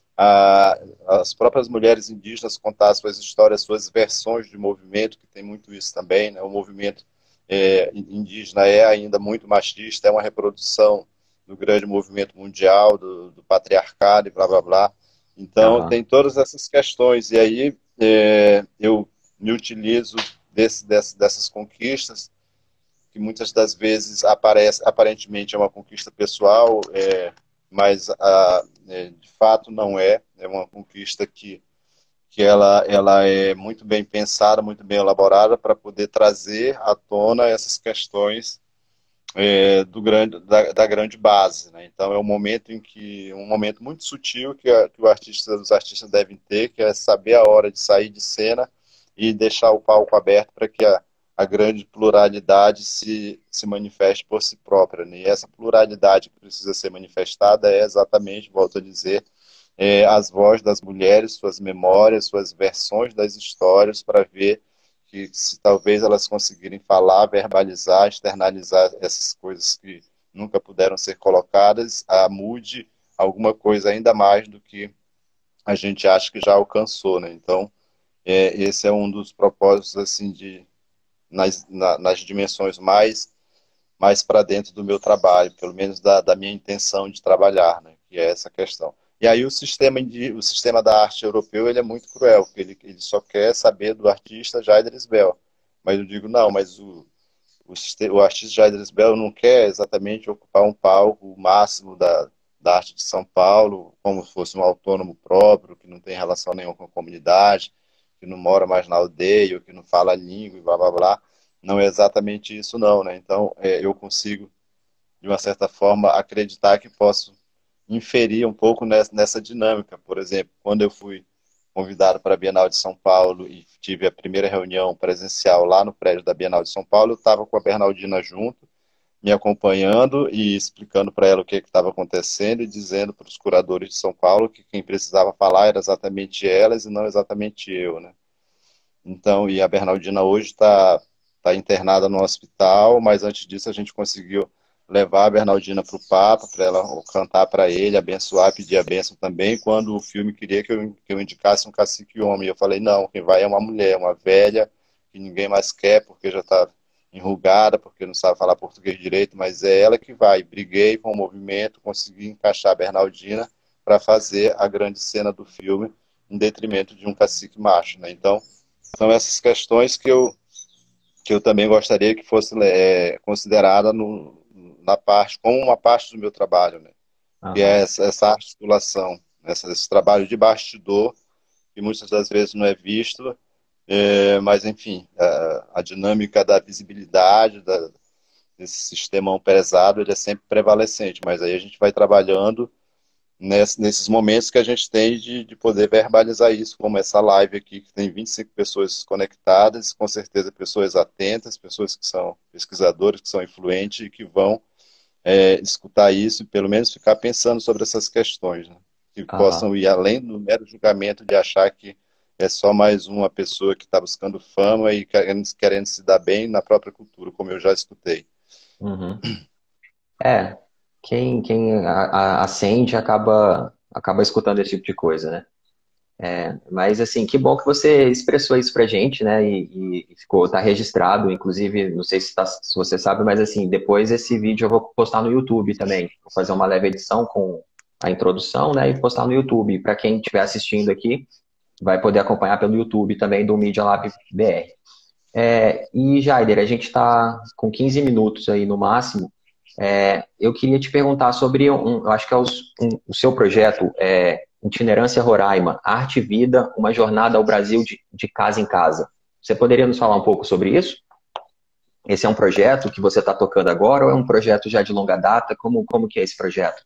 a, as próprias mulheres indígenas contar suas histórias, suas versões de movimento, que tem muito isso também, né? O movimento é, indígena é ainda muito machista, é uma reprodução do grande movimento mundial, do, do patriarcado e blá, blá, blá. Então, aham, tem todas essas questões. E aí, é, eu me utilizo desse, desse, dessas conquistas, que muitas das vezes aparece, aparentemente é uma conquista pessoal, é, mas a, é, de fato não é. É uma conquista que, que ela, ela é muito bem pensada, muito bem elaborada para poder trazer à tona essas questões é, do grande, da, da grande base. Né? Então é um momento em que um momento muito sutil que, a, que o artista, os artistas devem ter, que é saber a hora de sair de cena e deixar o palco aberto para que a, a grande pluralidade se, se manifeste por si própria. Né? E essa pluralidade que precisa ser manifestada é exatamente, volto a dizer, é, as vozes das mulheres, suas memórias, suas versões das histórias, para ver que se talvez elas conseguirem falar, verbalizar, externalizar essas coisas que nunca puderam ser colocadas, a mude alguma coisa ainda mais do que a gente acha que já alcançou, né? Então, é, esse é um dos propósitos assim de nas, na, nas dimensões mais mais para dentro do meu trabalho, pelo menos da, da minha intenção de trabalhar, né? Que é essa questão. E aí o sistema, de, o sistema da arte europeu ele é muito cruel, porque ele, ele só quer saber do artista Jair Bel. Mas eu digo, não, mas o, o, o artista Jair Bel não quer exatamente ocupar um palco máximo da, da arte de São Paulo, como se fosse um autônomo próprio, que não tem relação nenhuma com a comunidade, que não mora mais na aldeia, ou que não fala a língua e blá blá blá. Não é exatamente isso, não, né? Então, é, eu consigo, de uma certa forma, acreditar que posso inferir um pouco nessa, nessa dinâmica. Por exemplo, quando eu fui convidado para a Bienal de São Paulo e tive a primeira reunião presencial lá no prédio da Bienal de São Paulo, eu estava com a Bernardina junto, me acompanhando e explicando para ela o que estava acontecendo e dizendo para os curadores de São Paulo que quem precisava falar era exatamente elas e não exatamente eu, né? Então, e a Bernardina hoje está tá internada no hospital, mas antes disso a gente conseguiu levar a Bernardina para o Papa, para ela cantar para ele, abençoar, pedir a bênção também, quando o filme queria que eu, que eu indicasse um cacique homem. Eu falei, não, quem vai é uma mulher, uma velha, que ninguém mais quer, porque já está enrugada, porque não sabe falar português direito, mas é ela que vai. Briguei com o movimento, consegui encaixar a Bernardina para fazer a grande cena do filme, em detrimento de um cacique macho, né? Então, são essas questões que eu, que eu também gostaria que fosse é, considerada no, na parte, como uma parte do meu trabalho, né? Que é aham. essa, essa articulação, essa, esse trabalho de bastidor, que muitas das vezes não é visto, é, mas, enfim, a, a dinâmica da visibilidade, da, desse sistema pesado, ele é sempre prevalecente, mas aí a gente vai trabalhando nesses momentos que a gente tem de, de poder verbalizar isso, como essa live aqui, que tem vinte e cinco pessoas conectadas, com certeza pessoas atentas, pessoas que são pesquisadores, que são influentes e que vão é, escutar isso e pelo menos ficar pensando sobre essas questões, né? Que Aham. possam ir além do mero julgamento de achar que é só mais uma pessoa que está buscando fama e querendo, querendo se dar bem na própria cultura, como eu já escutei. Uhum. É. quem, quem a- a- acende acaba, acaba escutando esse tipo de coisa, né? Mas assim, que bom que você expressou isso pra gente, né? E, e ficou, tá registrado, inclusive, não sei se, tá- se você sabe, mas assim, depois esse vídeo eu vou postar no YouTube também. Vou fazer uma leve edição com a introdução, né? E postar no YouTube. Para quem estiver assistindo aqui, vai poder acompanhar pelo YouTube também do Media Lab B R. É, e Jaider, a gente está com quinze minutos aí no máximo. É, eu queria te perguntar sobre um, eu acho que é os- um- o seu projeto, é, Itinerância Roraima, Arte e Vida, uma jornada ao Brasil de, de casa em casa. Você poderia nos falar um pouco sobre isso? Esse é um projeto que você está tocando agora ou é um projeto já de longa data? Como, como que é esse projeto?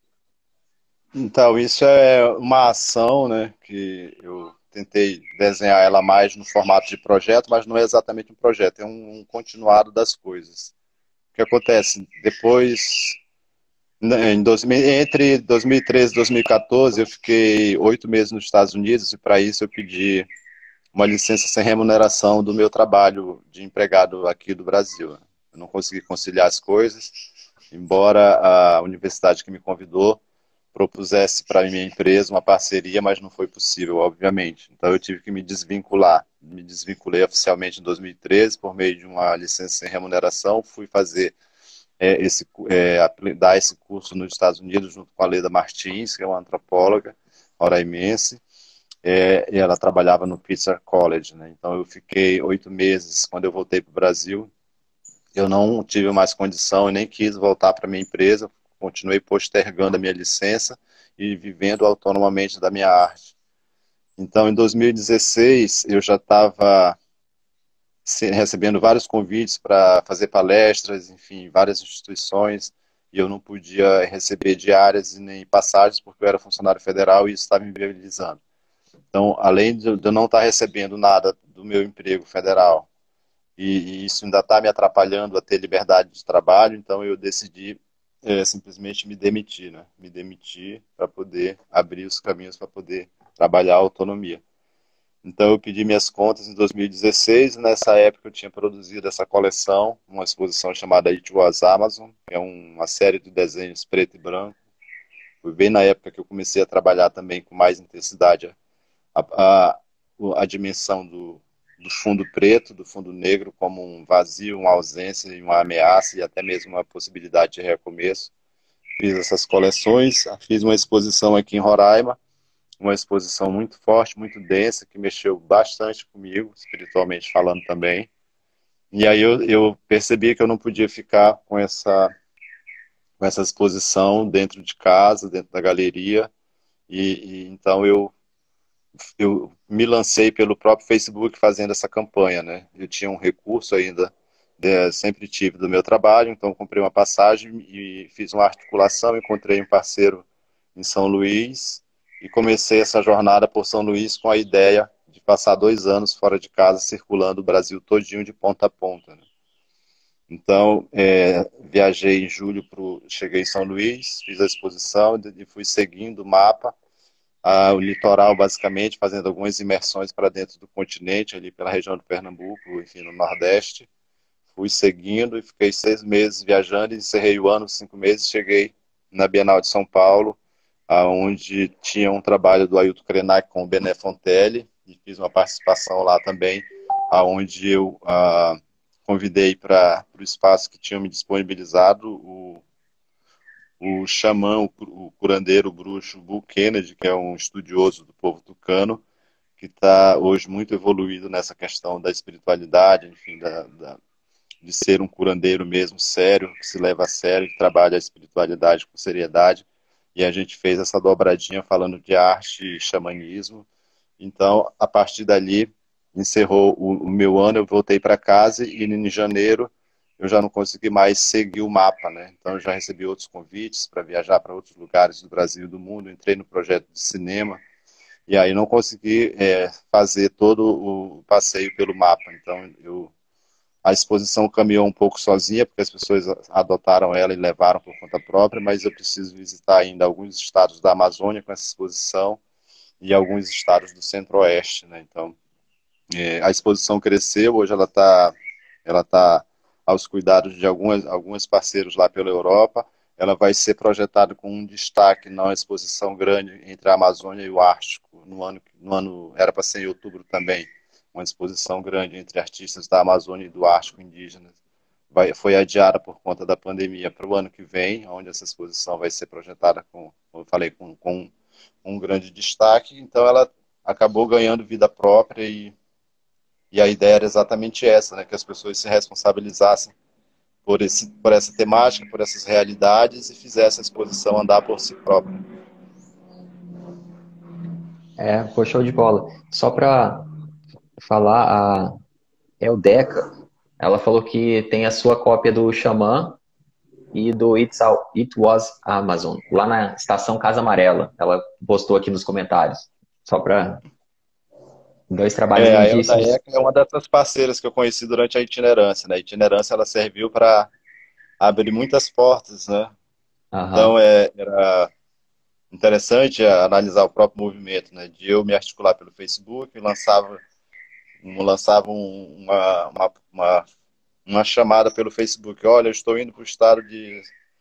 Então, isso é uma ação, né, que eu tentei desenhar ela mais no formato de projeto, mas não é exatamente um projeto, é um, um continuado das coisas. O que acontece? Depois, né, em dois mil, entre dois mil e treze e dois mil e quatorze, eu fiquei oito meses nos Estados Unidos e para isso eu pedi uma licença sem remuneração do meu trabalho de empregado aqui do Brasil. Eu não consegui conciliar as coisas, embora a universidade que me convidou propusesse para minha empresa uma parceria, mas não foi possível, obviamente. Então eu tive que me desvincular. Me desvinculei oficialmente em dois mil e treze por meio de uma licença sem remuneração. Fui fazer é, esse, é, dar esse curso nos Estados Unidos junto com a Leda Martins, que é uma antropóloga roraimense. É, e ela trabalhava no Pitzer College, né? Então eu fiquei oito meses. Quando eu voltei para o Brasil, eu não tive mais condição e nem quis voltar para minha empresa. Continuei postergando a minha licença e vivendo autonomamente da minha arte. Então, em dois mil e dezesseis, eu já estava recebendo vários convites para fazer palestras, enfim, várias instituições, e eu não podia receber diárias e nem passagens porque eu era funcionário federal e isso estava me inviabilizando. Então, além de eu não estar recebendo nada do meu emprego federal, e, e isso ainda está me atrapalhando a ter liberdade de trabalho, então eu decidi é, simplesmente me demitir, né? Me demitir para poder abrir os caminhos para poder trabalhar a autonomia. Então eu pedi minhas contas em dois mil e dezesseis, e nessa época eu tinha produzido essa coleção, uma exposição chamada It Was Amazon, é uma série de desenhos preto e branco. Foi bem na época que eu comecei a trabalhar também com mais intensidade a, a, a dimensão do, do fundo preto, do fundo negro, como um vazio, uma ausência, uma ameaça e até mesmo uma possibilidade de recomeço. Fiz essas coleções, fiz uma exposição aqui em Roraima, uma exposição muito forte, muito densa, que mexeu bastante comigo, espiritualmente falando também. E aí eu, eu percebi que eu não podia ficar com essa, com essa exposição dentro de casa, dentro da galeria, e, e então eu eu me lancei pelo próprio Facebook fazendo essa campanha, né? Eu tinha um recurso ainda, é, sempre tive do meu trabalho, então comprei uma passagem e fiz uma articulação, encontrei um parceiro em São Luís e comecei essa jornada por São Luís com a ideia de passar dois anos fora de casa, circulando o Brasil todinho de ponta a ponta, né? Então, é, viajei em julho, pro, cheguei em São Luís, fiz a exposição e fui seguindo o mapa, ah, o litoral, basicamente, fazendo algumas imersões para dentro do continente, ali pela região do Pernambuco, enfim, no Nordeste. Fui seguindo e fiquei seis meses viajando, e encerrei o ano, cinco meses, cheguei na Bienal de São Paulo, ah, onde tinha um trabalho do Ailton Krenak com o Bené Fontelli, e fiz uma participação lá também, aonde eu ah, convidei para o espaço que tinham me disponibilizado o o xamã, o, o curandeiro, o bruxo Bull Kennedy, que é um estudioso do povo tucano, que está hoje muito evoluído nessa questão da espiritualidade, enfim, da, da, de ser um curandeiro mesmo sério, que se leva a sério, que trabalha a espiritualidade com seriedade. E a gente fez essa dobradinha falando de arte e xamanismo. Então, a partir dali, encerrou o, o meu ano, eu voltei para casa e em janeiro eu já não consegui mais seguir o mapa, né? Então eu já recebi outros convites para viajar para outros lugares do Brasil e do mundo, entrei no projeto de cinema e aí não consegui é, fazer todo o passeio pelo mapa. Então eu, a exposição caminhou um pouco sozinha, porque as pessoas adotaram ela e levaram por conta própria, mas eu preciso visitar ainda alguns estados da Amazônia com essa exposição e alguns estados do Centro-Oeste, né? Então é, a exposição cresceu, hoje ela está ela tá aos cuidados de algumas, alguns parceiros lá pela Europa. ela vai ser projetada com um destaque na exposição grande entre a Amazônia e o Ártico. No ano, no ano era para ser em outubro também, uma exposição grande entre artistas da Amazônia e do Ártico indígenas. Vai, foi adiada por conta da pandemia para o ano que vem, onde essa exposição vai ser projetada, com, como eu falei, com, com um grande destaque. Então ela acabou ganhando vida própria e, e a ideia era exatamente essa, né, que as pessoas se responsabilizassem por, esse, por essa temática, por essas realidades e fizessem a exposição andar por si própria. É, pô, show de bola. Só para falar, a Eldeca, ela falou que tem a sua cópia do Xamã e do It's All, It Was Amazon, lá na estação Casa Amarela. Ela postou aqui nos comentários. Só para dois trabalhos É, a lindíssimos. Eldaeca é uma dessas parceiras que eu conheci durante a itinerância, né? A itinerância ela serviu para abrir muitas portas, né? Então Aham. é, era interessante analisar o próprio movimento, né? De eu me articular pelo Facebook, lançava, lançava um, uma, uma, uma, uma chamada pelo Facebook. Olha, eu estou indo para o estado de,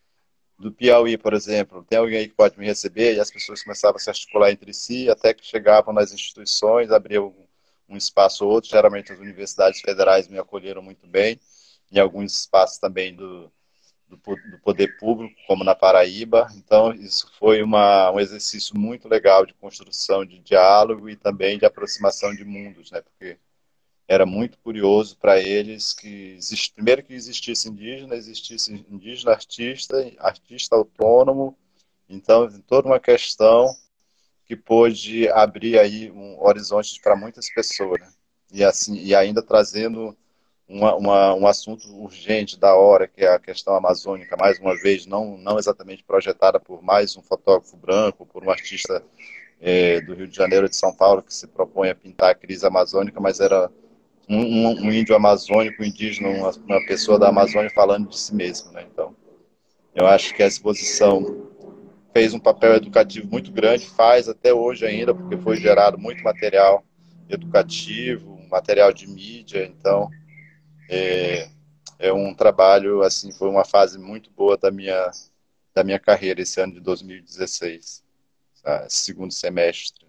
do Piauí, por exemplo. Tem alguém aí que pode me receber? E as pessoas começavam a se articular entre si, até que chegavam nas instituições, abriam um espaço ou outro. Geralmente as universidades federais me acolheram muito bem, e alguns espaços também do do poder público, como na Paraíba. Então, isso foi uma, um exercício muito legal de construção de diálogo e também de aproximação de mundos, né? Porque era muito curioso para eles que, existe, primeiro que existisse indígena, existisse indígena artista, artista autônomo, então toda uma questão que pôde abrir aí um horizonte para muitas pessoas, né? E assim, e ainda trazendo uma, uma, um assunto urgente da hora, que é a questão amazônica, mais uma vez, não, não exatamente projetada por mais um fotógrafo branco, por um artista é, do Rio de Janeiro, de São Paulo, que se propõe a pintar a crise amazônica, mas era um, um, um índio amazônico, um indígena, uma, uma pessoa da Amazônia falando de si mesmo, né? Então, eu acho que a exposição fez um papel educativo muito grande, faz até hoje ainda, porque foi gerado muito material educativo, material de mídia, então é, é um trabalho, assim, foi uma fase muito boa da minha, da minha carreira esse ano de dois mil e dezesseis, tá? Segundo semestre.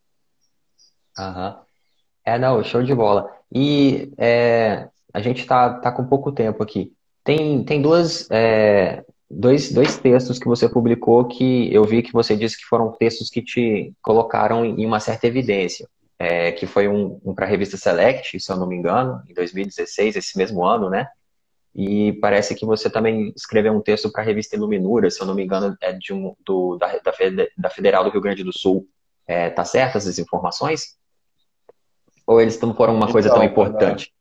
Aham. É, não, show de bola. E é, a gente tá, tá com pouco tempo aqui. Tem, tem duas, é, dois, dois textos que você publicou que eu vi que você disse que foram textos que te colocaram em uma certa evidência. É, que foi um, um para a revista Select, se eu não me engano, em dois mil e dezesseis, esse mesmo ano, né? E parece que você também escreveu um texto para a revista Iluminura, se eu não me engano, é de um, do, da, da Fede- da Federal do Rio Grande do Sul. É, tá certo essas informações? Ou eles não foram uma coisa tão Então, Ana, importante?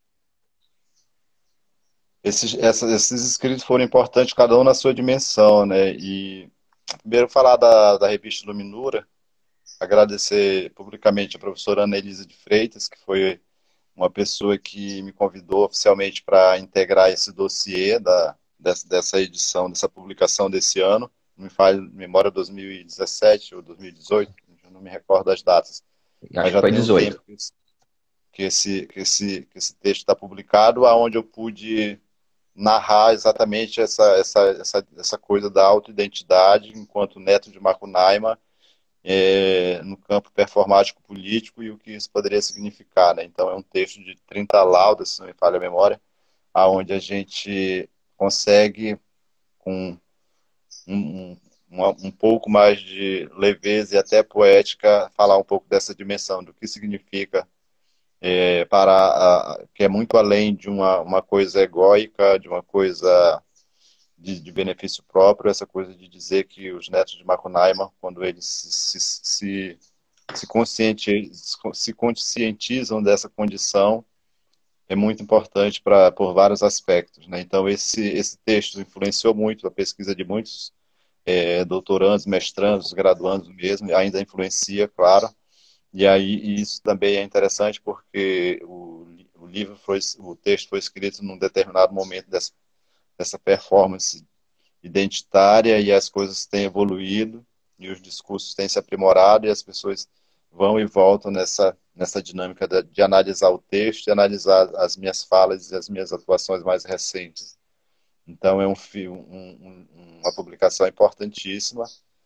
esses, essas, esses escritos foram importantes, cada um na sua dimensão, né? E primeiro falar da, da revista Luminura, agradecer publicamente a professora Ana Elisa de Freitas, que foi uma pessoa que me convidou oficialmente para integrar esse dossiê da, dessa, dessa edição, dessa publicação desse ano. Me faz memória dois mil e dezessete ou dois mil e dezoito, eu não me recordo das datas, Acho mas que já foi tem um dezoito. tempo que esse, que esse, que esse, que esse texto está publicado, aonde eu pude narrar exatamente essa, essa, essa, essa coisa da autoidentidade enquanto neto de Macunaíma, é, no campo performático político e o que isso poderia significar, né? Então é um texto de trinta laudas, se não me falha a memória, aonde a gente consegue, com um, um, um pouco mais de leveza e até poética, falar um pouco dessa dimensão, do que significa, é, para a, que é muito além de uma, uma coisa egóica, de uma coisa de, de benefício próprio, essa coisa de dizer que os netos de Macunaíma, quando eles se, se, se, se, conscientizam, se conscientizam dessa condição, é muito importante pra, por vários aspectos, né? Então, esse, esse texto influenciou muito a pesquisa de muitos é, doutorandos, mestrandos, graduandos mesmo, ainda influencia, claro. E aí e isso também é interessante porque o, o livro foi, o texto foi escrito num determinado momento dessa, dessa performance identitária, e as coisas têm evoluído e os discursos têm se aprimorado e as pessoas vão e voltam nessa, nessa dinâmica de, de analisar o texto e analisar as minhas falas e as minhas atuações mais recentes. Então é um, fi- um- um- uma publicação importantíssima,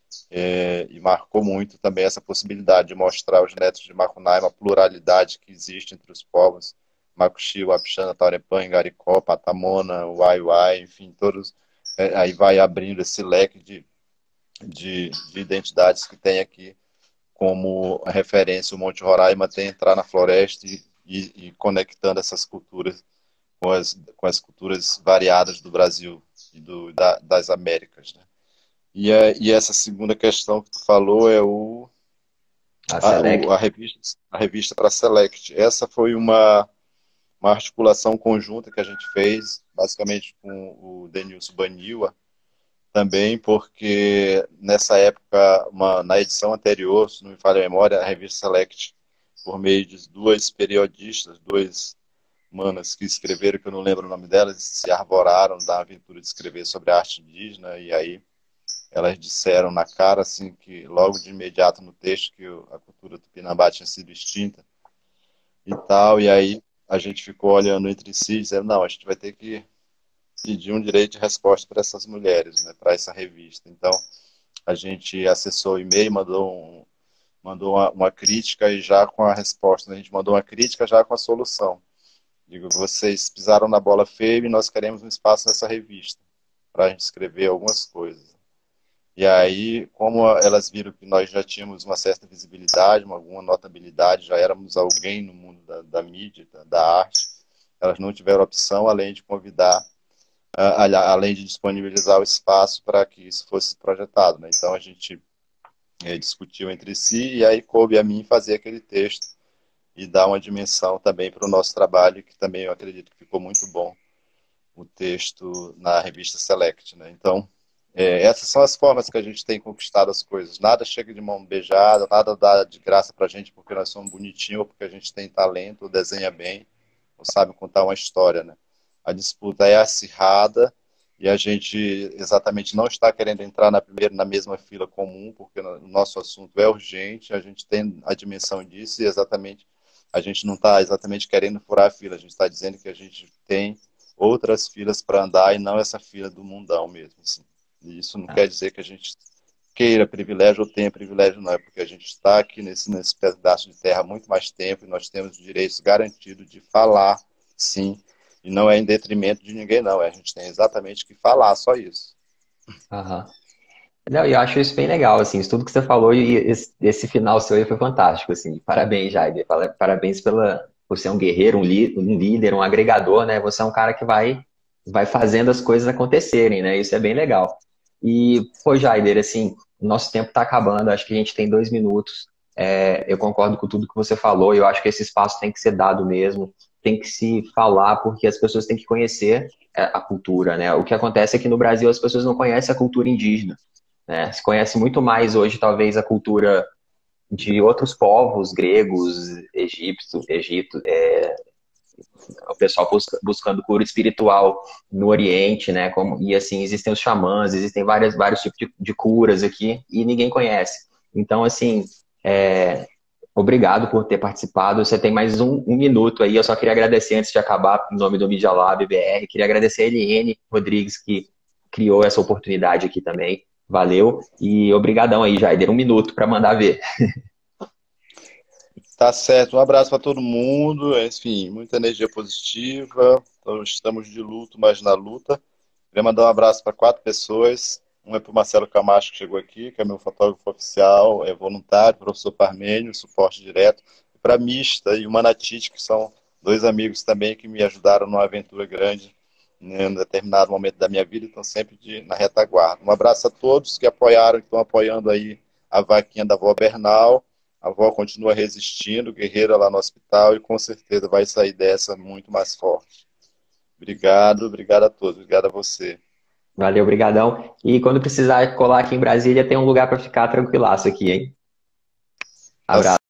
é, e marcou muito também essa possibilidade de mostrar aos netos de Macunaíma a pluralidade que existe entre os povos, Macuxi, Wapixana, Taurepã, Ingaricó, Patamona, Uai-Uai, enfim, todos, é, aí vai abrindo esse leque de, de, de identidades que tem aqui como referência o Monte Roraima, tem entrar na floresta e, e, e conectando essas culturas com as, com as culturas variadas do Brasil e do, da, das Américas, né? E, a, e essa segunda questão que tu falou é o, A a, o, a Select. revista, a revista para Select. Essa foi uma, uma articulação conjunta que a gente fez, basicamente com o Denilson Baniwa, também porque nessa época, uma, na edição anterior, se não me falha a memória, a revista Select, por meio de duas periodistas, duas manas que escreveram, que eu não lembro o nome delas, se arvoraram da aventura de escrever sobre a arte indígena, e aí elas disseram na cara, assim, que logo de imediato no texto que a cultura tupinambá tinha sido extinta e tal, e aí a gente ficou olhando entre si, dizendo, não, a gente vai ter que pedir um direito de resposta para essas mulheres, né, para essa revista. Então, a gente acessou o e-mail, mandou, um, mandou uma, uma crítica e já com a resposta, né? A gente mandou uma crítica já com a solução. Digo, vocês pisaram na bola feia e nós queremos um espaço nessa revista para a gente escrever algumas coisas. E aí, como elas viram que nós já tínhamos uma certa visibilidade, uma, alguma notabilidade, já éramos alguém no mundo da, da mídia, da, da arte, elas não tiveram opção além de convidar, uh, além de disponibilizar o espaço para que isso fosse projetado, né? Então a gente eh, discutiu entre si e aí coube a mim fazer aquele texto e dar uma dimensão também para o nosso trabalho, que também eu acredito que ficou muito bom o texto na revista Select, né? Então, é, essas são as formas que a gente tem conquistado as coisas. Nada chega de mão beijada, nada dá de graça para a gente porque nós somos bonitinhos, ou porque a gente tem talento, ou desenha bem, ou sabe contar uma história, né? A disputa é acirrada e a gente exatamente não está querendo entrar na primeira, na mesma fila comum, porque o nosso assunto é urgente, a gente tem a dimensão disso e exatamente a gente não está exatamente querendo furar a fila, a gente está dizendo que a gente tem outras filas para andar e não essa fila do mundão mesmo. Assim. E isso não quer dizer que a gente queira privilégio ou tenha privilégio, não. É porque a gente está aqui nesse, nesse pedaço de terra há muito mais tempo e nós temos direitos garantidos de falar, sim. E não é em detrimento de ninguém, não. A gente tem exatamente que falar, só isso. Aham. Não, e eu acho isso bem legal, assim, isso tudo que você falou e esse, esse final seu aí foi fantástico, assim, parabéns, Jair, Pala- parabéns pela, por ser um guerreiro, um, li- um líder, um agregador, né, você é um cara que vai, vai fazendo as coisas acontecerem, né, isso é bem legal. E, pô, Jair, assim, o nosso tempo tá acabando, acho que a gente tem dois minutos, é, eu concordo com tudo que você falou, e eu acho que esse espaço tem que ser dado mesmo, tem que se falar, porque as pessoas têm que conhecer é, a cultura, né, o que acontece é que no Brasil as pessoas não conhecem a cultura indígena, né? Se conhece muito mais hoje, talvez, a cultura de outros povos, gregos, egípcio, Egito, é, o pessoal busca, buscando cura espiritual no Oriente, né? Como, e assim, existem os xamãs, existem várias, vários tipos de, de curas aqui e ninguém conhece. Então, assim, é, obrigado por ter participado. Você tem mais um, um minuto aí. Eu só queria agradecer antes de acabar, em nome do Media Lab B R, queria agradecer a Eliane Rodrigues, que criou essa oportunidade aqui também. Valeu. E obrigadão aí, Jaider. Um minuto para mandar ver. Tá certo. Um abraço para todo mundo. Enfim, muita energia positiva. Então, estamos de luto, mas na luta. Queria mandar um abraço para quatro pessoas. Um é para o Marcelo Camacho, que chegou aqui, que é meu fotógrafo oficial, é voluntário, professor Parmênio, suporte direto. E para a Mista e o Manatite, que são dois amigos também que me ajudaram numa aventura grande, né, em um determinado momento da minha vida, e estão sempre de, na retaguarda. Um abraço a todos que apoiaram, que estão apoiando aí a vaquinha da avó Bernal. A avó continua resistindo, guerreira lá no hospital, e com certeza vai sair dessa muito mais forte. Obrigado, obrigado a todos, obrigado a você. Valeu, obrigadão. E quando precisar colar aqui em Brasília, tem um lugar para ficar tranquilaço aqui, hein? Tá Abraço.